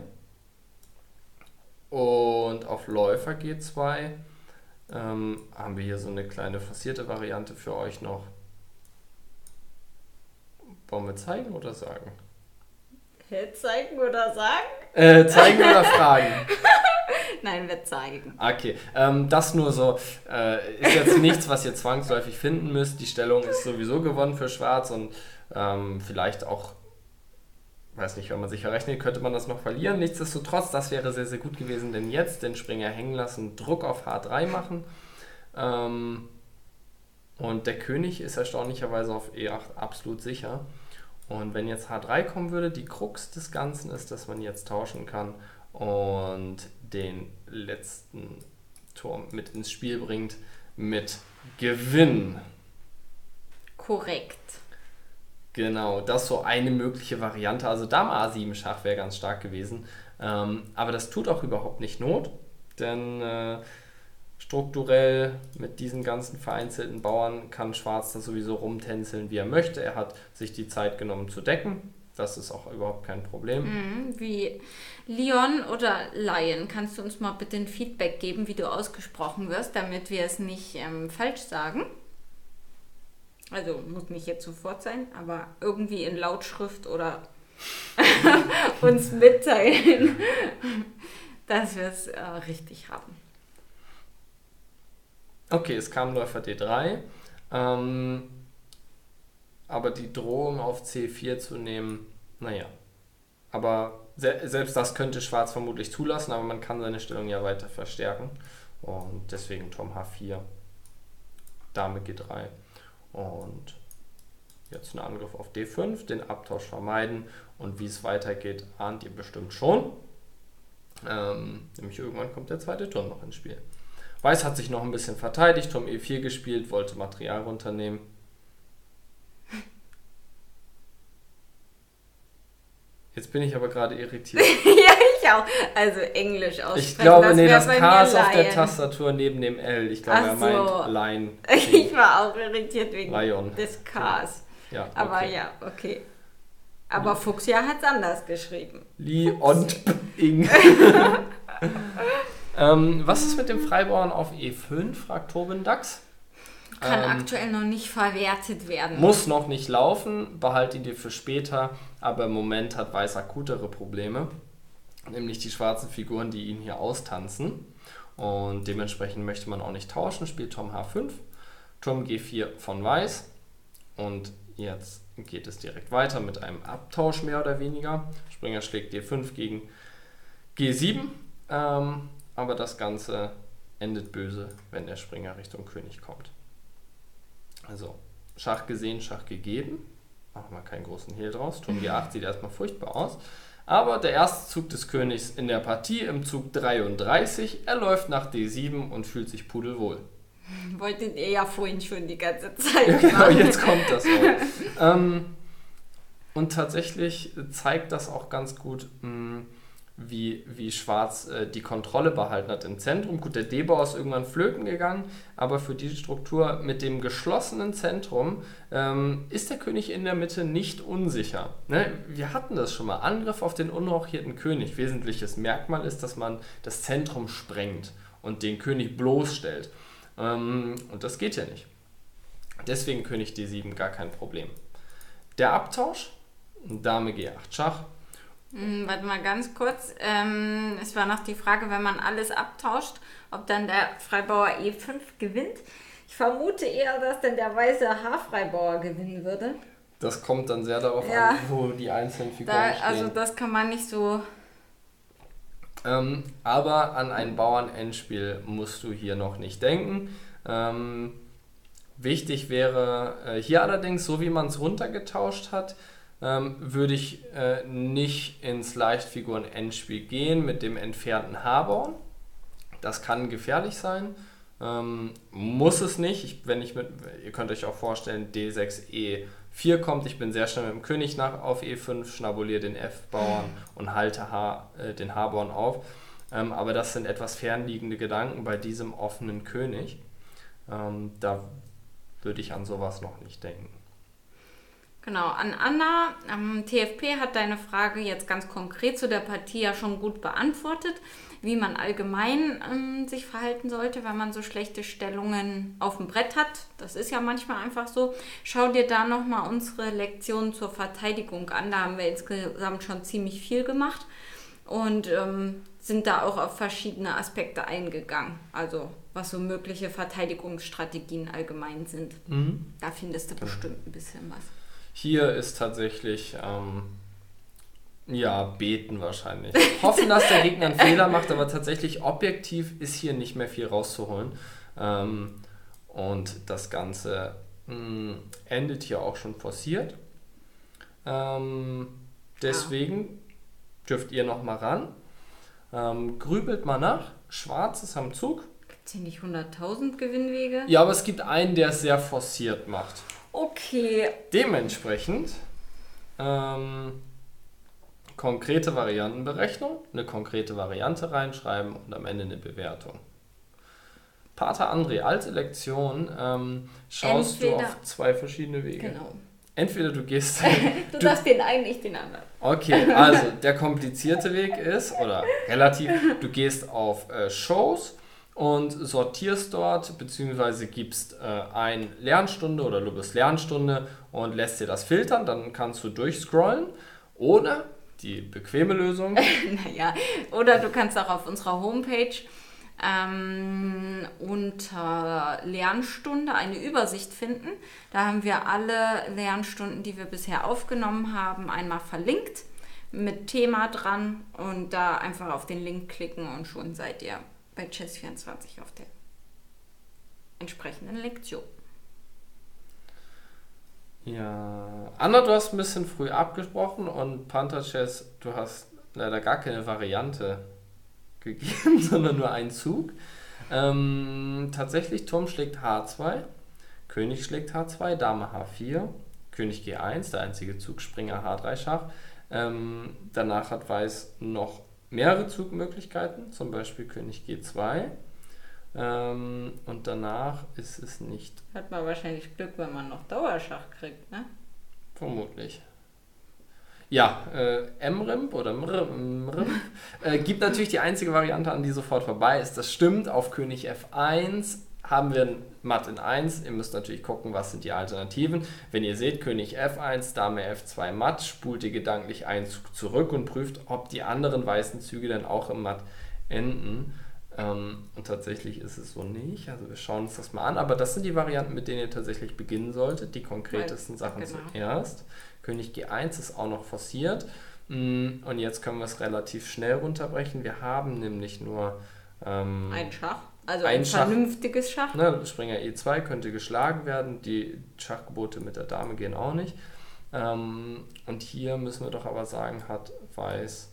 Und auf Läufer G zwei ähm, haben wir hier so eine kleine forcierte Variante für euch noch. Wollen wir zeigen oder sagen? Zeigen oder sagen? Äh, zeigen oder fragen? Nein, wir zeigen. Okay, ähm, das nur so, äh, ist jetzt nichts, was ihr zwangsläufig finden müsst. Die Stellung ist sowieso gewonnen für Schwarz und ähm, vielleicht auch, weiß nicht, wenn man sich errechnet, könnte man das noch verlieren. Nichtsdestotrotz, das wäre sehr, sehr gut gewesen, denn jetzt den Springer hängen lassen, Druck auf H drei machen. Ähm, und der König ist erstaunlicherweise auf E acht absolut sicher. Und wenn jetzt H drei kommen würde, die Krux des Ganzen ist, dass man jetzt tauschen kann und den letzten Turm mit ins Spiel bringt mit Gewinn. Korrekt. Genau, das ist so eine mögliche Variante. Also Dame A sieben Schach wäre ganz stark gewesen. Ähm, aber das tut auch überhaupt nicht Not, denn äh, strukturell mit diesen ganzen vereinzelten Bauern kann Schwarz da sowieso rumtänzeln, wie er möchte. Er hat sich die Zeit genommen zu decken Das ist auch überhaupt kein Problem. Mhm, wie Leon oder Lion, kannst du uns mal bitte ein Feedback geben, wie du ausgesprochen wirst, damit wir es nicht ähm, falsch sagen? Also muss nicht jetzt sofort sein, aber irgendwie in Lautschrift oder uns mitteilen, dass wir es äh, richtig haben. Okay, es kam Läufer D drei. Ähm, aber die Drohung auf C vier zu nehmen, naja. Aber se- selbst das könnte Schwarz vermutlich zulassen, aber man kann seine Stellung ja weiter verstärken. Und deswegen Turm H vier, Dame G drei. Und jetzt ein Angriff auf D fünf, den Abtausch vermeiden. Und wie es weitergeht, ahnt ihr bestimmt schon. Ähm, nämlich irgendwann kommt der zweite Turm noch ins Spiel. Weiß hat sich noch ein bisschen verteidigt, Turm E vier gespielt, wollte Material runternehmen. Jetzt bin ich aber gerade irritiert. Ja, ich auch. Also Englisch aussprechen. Ich glaube, das nee, das K ist auf der Lion. Tastatur neben dem L. Ich glaube, Ach er so. meint Line. Ich war auch irritiert wegen Lion. des Ks. Ja, okay. Aber ja, okay. Aber Fuchsia hat es anders geschrieben. Li und Ing. ähm, was ist mit dem Freibauern auf E fünf, fragt Tobin Dax. Kann ähm, aktuell noch nicht verwertet werden. Muss noch nicht laufen, behalt ihn dir für später, aber im Moment hat Weiß akutere Probleme. Nämlich die schwarzen Figuren, die ihn hier austanzen. Und dementsprechend möchte man auch nicht tauschen. Spielt Turm H fünf, Turm G vier von Weiß. Und jetzt geht es direkt weiter mit einem Abtausch mehr oder weniger. Springer schlägt D fünf gegen G sieben. Ähm, aber das Ganze endet böse, wenn der Springer Richtung König kommt. Also Schach gesehen, Schach gegeben. Machen wir keinen großen Hehl draus. Turm G acht sieht erstmal furchtbar aus. Aber der erste Zug des Königs in der Partie im Zug dreiunddreißig. Er läuft nach D sieben und fühlt sich pudelwohl. Wolltet ihr ja vorhin schon die ganze Zeit Ja, genau, machen. jetzt kommt das auch. ähm, und tatsächlich zeigt das auch ganz gut, mh, wie, wie Schwarz äh, die Kontrolle behalten hat im Zentrum. Gut, der D-Bauer ist irgendwann flöten gegangen, aber für die Struktur mit dem geschlossenen Zentrum ähm, ist der König in der Mitte nicht unsicher. Ne? Wir hatten das schon mal. Angriff auf den unrauchierten König. Wesentliches Merkmal ist, dass man das Zentrum sprengt und den König bloßstellt. Ähm, und das geht ja nicht. Deswegen König D sieben gar kein Problem. Der Abtausch, Dame G acht Schach. Hm, warte mal ganz kurz. Ähm, es war noch die Frage, wenn man alles abtauscht, ob dann der Freibauer E fünf gewinnt. Ich vermute eher, dass dann der weiße H-Freibauer gewinnen würde. Das kommt dann sehr darauf Ja. an, wo die einzelnen Figuren Da, stehen. also das kann man nicht so... Ähm, aber an ein Bauern-Endspiel musst du hier noch nicht denken. Ähm, wichtig wäre äh, hier allerdings, so wie man es runtergetauscht hat, ähm, würde ich äh, nicht ins Leichtfiguren-Endspiel gehen mit dem entfernten H-Bauern. Das kann gefährlich sein. Ähm, muss es nicht. Ich, wenn ich mit, ihr könnt euch auch vorstellen, D sechs E vier kommt. Ich bin sehr schnell mit dem König nach auf E fünf, schnabuliere den F-Bauern und halte H, äh, den H-Bauern auf. Ähm, aber das sind etwas fernliegende Gedanken bei diesem offenen König. Ähm, da würde ich an sowas noch nicht denken. Genau, an Anna, ähm, T F P hat deine Frage jetzt ganz konkret zu der Partie ja schon gut beantwortet, wie man allgemein ähm, sich verhalten sollte, wenn man so schlechte Stellungen auf dem Brett hat. Das ist ja manchmal einfach so. Schau dir da nochmal unsere Lektion zur Verteidigung an. Da haben wir insgesamt schon ziemlich viel gemacht und ähm, sind da auch auf verschiedene Aspekte eingegangen. Also was so mögliche Verteidigungsstrategien allgemein sind. Mhm. Da findest du bestimmt ein bisschen was. Hier ist tatsächlich, ähm, ja, beten wahrscheinlich. Hoffen, dass der Gegner einen Fehler macht, aber tatsächlich objektiv ist hier nicht mehr viel rauszuholen. Ähm, und das Ganze mh, endet hier auch schon forciert. Ähm, deswegen dürft ihr noch mal ran. Ähm, grübelt mal nach. Schwarz ist am Zug. Gibt es hier nicht hunderttausend Gewinnwege? Ja, aber es gibt einen, der es sehr forciert macht. Okay. Dementsprechend ähm, konkrete Variantenberechnung, eine konkrete Variante reinschreiben und am Ende eine Bewertung. Pater André, alte Lektion, ähm, schaust Entweder, du auf zwei verschiedene Wege. Genau. entweder du gehst... du, du darfst den einen, nicht den anderen. Okay, also der komplizierte Weg ist, oder relativ, du gehst auf äh, Shows und sortierst dort, beziehungsweise gibst äh, ein Lernstunde oder du bist Lernstunde und lässt dir das filtern, dann kannst du durchscrollen. Oder die bequeme Lösung. naja, oder du kannst auch auf unserer Homepage ähm, unter Lernstunde eine Übersicht finden. Da haben wir alle Lernstunden, die wir bisher aufgenommen haben, einmal verlinkt mit Thema dran und da einfach auf den Link klicken und schon seid ihr bei Chess vierundzwanzig auf der entsprechenden Lektion. Ja, Anna, du hast ein bisschen früh abgesprochen und Panther Chess, du hast leider gar keine Variante gegeben, sondern nur einen Zug. Ähm, tatsächlich, Turm schlägt H zwei, König schlägt H zwei, Dame H vier, König G eins, der einzige Zug, Springer H drei Schach. Ähm, danach hat Weiß noch mehrere Zugmöglichkeiten, zum Beispiel König G zwei. Ähm, und danach ist es nicht... Hat man wahrscheinlich Glück, wenn man noch Dauerschach kriegt, ne? Vermutlich. Ja, äh, M-Rimp oder M-Rimp äh, gibt natürlich die einzige Variante, an die sofort vorbei ist. Das stimmt, auf König F eins haben wir ein Matt in eins. Ihr müsst natürlich gucken, was sind die Alternativen. Wenn ihr seht, König F eins, Dame F zwei Matt, spult ihr gedanklich einen Zug zurück und prüft, ob die anderen weißen Züge dann auch im Matt enden. Ähm, und tatsächlich ist es so nicht. Also wir schauen uns das mal an. Aber das sind die Varianten, mit denen ihr tatsächlich beginnen solltet. Die konkretesten Sachen genau. Zuerst. König G eins ist auch noch forciert. Und jetzt können wir es relativ schnell runterbrechen. Wir haben nämlich nur ähm, ein Schach. Also ein, ein Schach, vernünftiges Schach. Ne, Springer E zwei könnte geschlagen werden. Die Schachgebote mit der Dame gehen auch nicht. Ähm, und hier müssen wir doch aber sagen, hat Weiß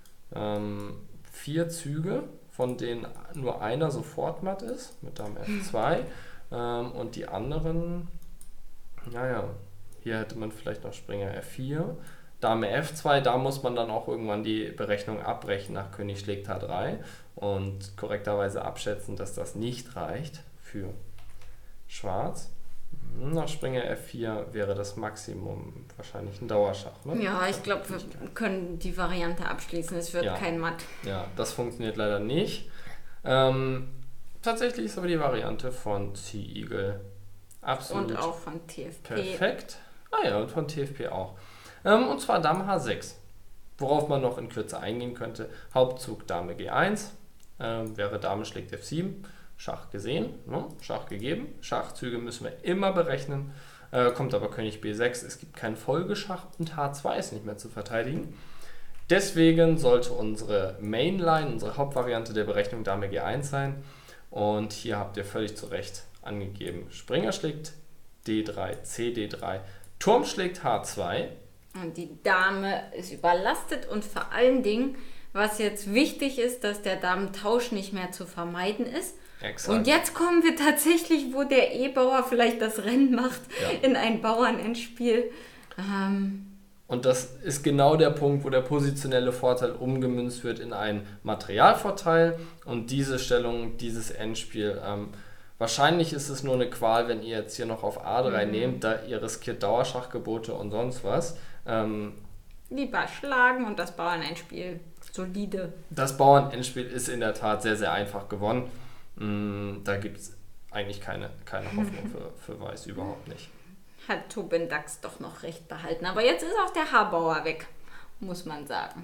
ähm, vier Züge, von denen nur einer sofort matt ist, mit Dame F zwei. ähm, und die anderen, naja, hier hätte man vielleicht noch Springer F vier. Dame F zwei, da muss man dann auch irgendwann die Berechnung abbrechen nach König schlägt H drei und korrekterweise abschätzen, dass das nicht reicht für Schwarz. Nach Springer F vier wäre das Maximum wahrscheinlich ein Dauerschach. Ne? Ja, ich glaube, wir können die Variante abschließen. Es wird ja. kein Matt. Ja, das funktioniert leider nicht. Ähm, tatsächlich ist aber die Variante von C-Eagle absolut und auch von T F P. Perfekt. Ah ja, und von T F P auch. Ähm, und zwar Dame H sechs. Worauf man noch in Kürze eingehen könnte. Hauptzug Dame G eins. Ähm, wäre Dame schlägt F sieben. Schach gesehen, ne? Schach gegeben. Schachzüge müssen wir immer berechnen. Äh, kommt aber König B sechs. Es gibt keinen Folgeschach und H zwei ist nicht mehr zu verteidigen. Deswegen sollte unsere Mainline, unsere Hauptvariante der Berechnung Dame G eins sein. Und hier habt ihr völlig zu Recht angegeben. Springer schlägt D drei, C D drei, Turm schlägt H zwei. Und die Dame ist überlastet und vor allen Dingen, was jetzt wichtig ist, dass der Damentausch nicht mehr zu vermeiden ist. Exakt. Und jetzt kommen wir tatsächlich, wo der E-Bauer vielleicht das Rennen macht, ja. in ein Bauernendspiel. Ähm, Und das ist genau der Punkt, wo der positionelle Vorteil umgemünzt wird in einen Materialvorteil. Und diese Stellung, dieses Endspiel, ähm, wahrscheinlich ist es nur eine Qual, wenn ihr jetzt hier noch auf A drei mhm. nehmt, da ihr riskiert Dauerschachgebote und sonst was. Ähm, Lieber schlagen und das Bauernendspiel solide. Das Bauernendspiel ist in der Tat sehr, sehr einfach gewonnen. Mm, da gibt es eigentlich keine, keine Hoffnung für, für Weiß, überhaupt nicht. Hat Tobin Dax doch noch recht behalten. Aber jetzt ist auch der H-Bauer weg, muss man sagen.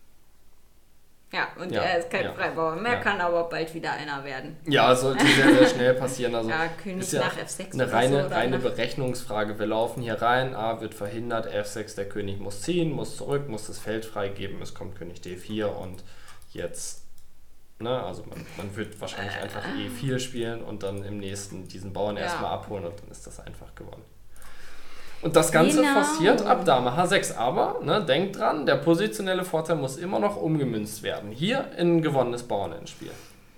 Ja, und ja, er ist kein ja, Freibauer mehr, ja. kann aber bald wieder einer werden. Ja, sollte sehr, sehr schnell passieren. Also ja, König ist ja nach F sechs eine reine, so, reine Berechnungsfrage. Wir laufen hier rein, A wird verhindert, F sechs, der König muss ziehen, muss zurück, muss das Feld freigeben, es kommt König D vier und jetzt, ne, also man, man wird wahrscheinlich einfach E vier spielen und dann im nächsten diesen Bauern ja. erstmal abholen und dann ist das einfach gewonnen. Und das Ganze genau. forciert ab Dame H sechs. Aber, ne, denkt dran, der positionelle Vorteil muss immer noch umgemünzt werden. Hier in ein gewonnenes Bauernendspiel.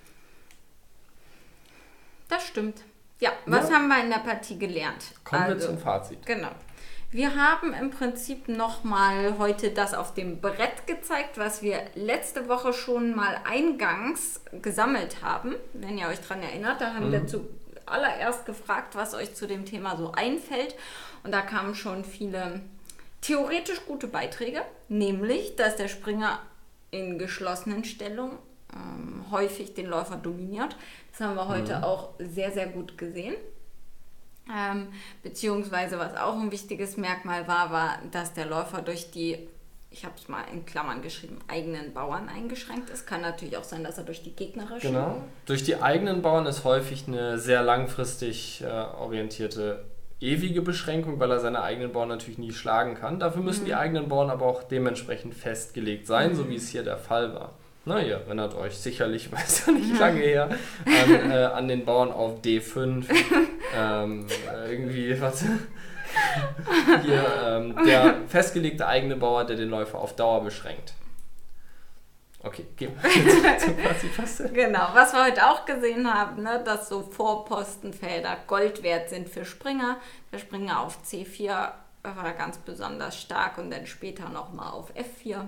Das stimmt. Ja, was ja. haben wir in der Partie gelernt? Kommen also, wir zum Fazit. Genau. Wir haben im Prinzip nochmal heute das auf dem Brett gezeigt, was wir letzte Woche schon mal eingangs gesammelt haben. Wenn ihr euch daran erinnert, da haben mhm. wir zu allererst gefragt, was euch zu dem Thema so einfällt. Und da kamen schon viele theoretisch gute Beiträge, nämlich, dass der Springer in geschlossenen Stellungen ähm, häufig den Läufer dominiert. Das haben wir heute mhm. auch sehr, sehr gut gesehen. Ähm, beziehungsweise, was auch ein wichtiges Merkmal war, war, dass der Läufer durch die, ich habe es mal in Klammern geschrieben, eigenen Bauern eingeschränkt ist. Kann natürlich auch sein, dass er durch die gegnerischen... Genau, durch die eigenen Bauern ist häufig eine sehr langfristig äh, orientierte ewige Beschränkung, weil er seine eigenen Bauern natürlich nie schlagen kann. Dafür müssen mhm. die eigenen Bauern aber auch dementsprechend festgelegt sein, mhm. so wie es hier der Fall war. Na, ihr erinnert euch sicherlich, weiß ja nicht lange her, an, äh, an den Bauern auf D fünf. ähm, irgendwie, was? Hier, ähm, der festgelegte eigene Bauer, der den Läufer auf Dauer beschränkt. Okay, gehen wir zum Quasi-Paste. Genau, was wir heute auch gesehen haben, ne, dass so Vorpostenfelder Gold wert sind für Springer. Der Springer auf C vier war ganz besonders stark und dann später nochmal auf F vier.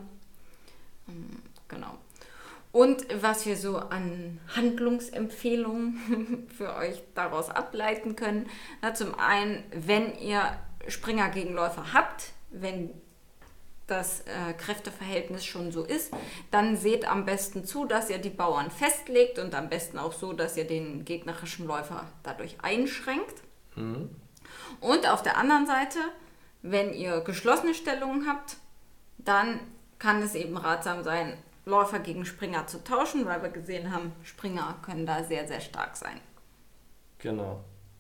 Genau. Und was wir so an Handlungsempfehlungen für euch daraus ableiten können. Na, zum einen, wenn ihr Springer gegen Läufer habt, wenn das äh, Kräfteverhältnis schon so ist, dann seht am besten zu, dass ihr die Bauern festlegt und am besten auch so, dass ihr den gegnerischen Läufer dadurch einschränkt. Mhm. Und auf der anderen Seite, wenn ihr geschlossene Stellungen habt, dann kann es eben ratsam sein, Läufer gegen Springer zu tauschen, weil wir gesehen haben, Springer können da sehr, sehr stark sein. Genau.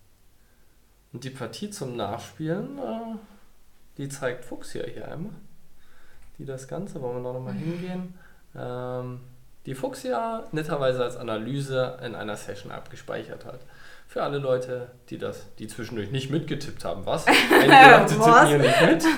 Und die Partie zum Nachspielen, äh, die zeigt Fuchsia hier einmal. Die das Ganze, wollen wir da nochmal hingehen, ähm, die Fuchsia netterweise als Analyse in einer Session abgespeichert hat. Für alle Leute, die das, die zwischendurch nicht mitgetippt haben, was? Einige Leute tippen hier nicht mit.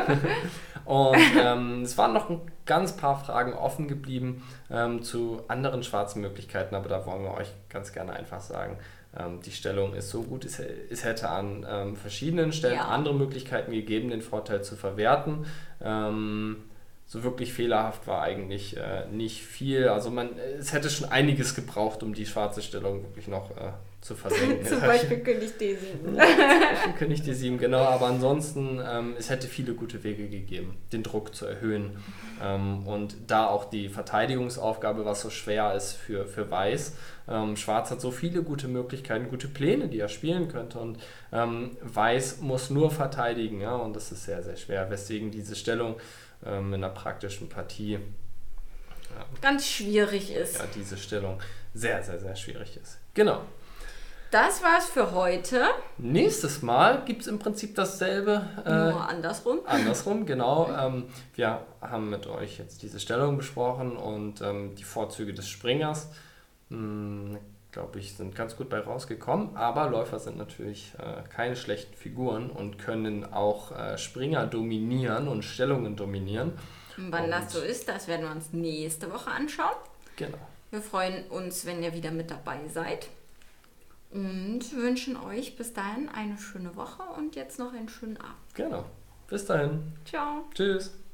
Und ähm, es waren noch ein ganz paar Fragen offen geblieben ähm, zu anderen schwarzen Möglichkeiten, aber da wollen wir euch ganz gerne einfach sagen, ähm, die Stellung ist so gut, es, es hätte an ähm, verschiedenen Stellen ja. andere Möglichkeiten gegeben, den Vorteil zu verwerten. Ähm, so wirklich fehlerhaft war eigentlich äh, nicht viel. Also man, es hätte schon einiges gebraucht, um die schwarze Stellung wirklich noch äh, zu versenken. Zum Beispiel König D sieben. Zum Beispiel König D sieben, genau. Aber ansonsten, ähm, es hätte viele gute Wege gegeben, den Druck zu erhöhen. Ähm, und da auch die Verteidigungsaufgabe, was so schwer ist für, für Weiß. Ähm, Schwarz hat so viele gute Möglichkeiten, gute Pläne, die er spielen könnte. Und ähm, Weiß muss nur verteidigen. Ja? Und das ist sehr, sehr schwer. Weswegen diese Stellung ähm, in einer praktischen Partie ja, ganz schwierig ist. Ja, diese Stellung sehr, sehr, sehr schwierig ist. Genau. Das war's für heute. Nächstes Mal gibt es im Prinzip dasselbe. Äh, Nur andersrum. Andersrum, genau. Ähm, wir haben mit euch jetzt diese Stellung besprochen und ähm, die Vorzüge des Springers, glaube ich, sind ganz gut bei rausgekommen. Aber Läufer sind natürlich äh, keine schlechten Figuren und können auch äh, Springer dominieren und Stellungen dominieren. Und wann und das so ist, das werden wir uns nächste Woche anschauen. Genau. Wir freuen uns, wenn ihr wieder mit dabei seid. Und wünschen euch bis dahin eine schöne Woche und jetzt noch einen schönen Abend. Genau. Bis dahin. Ciao. Tschüss.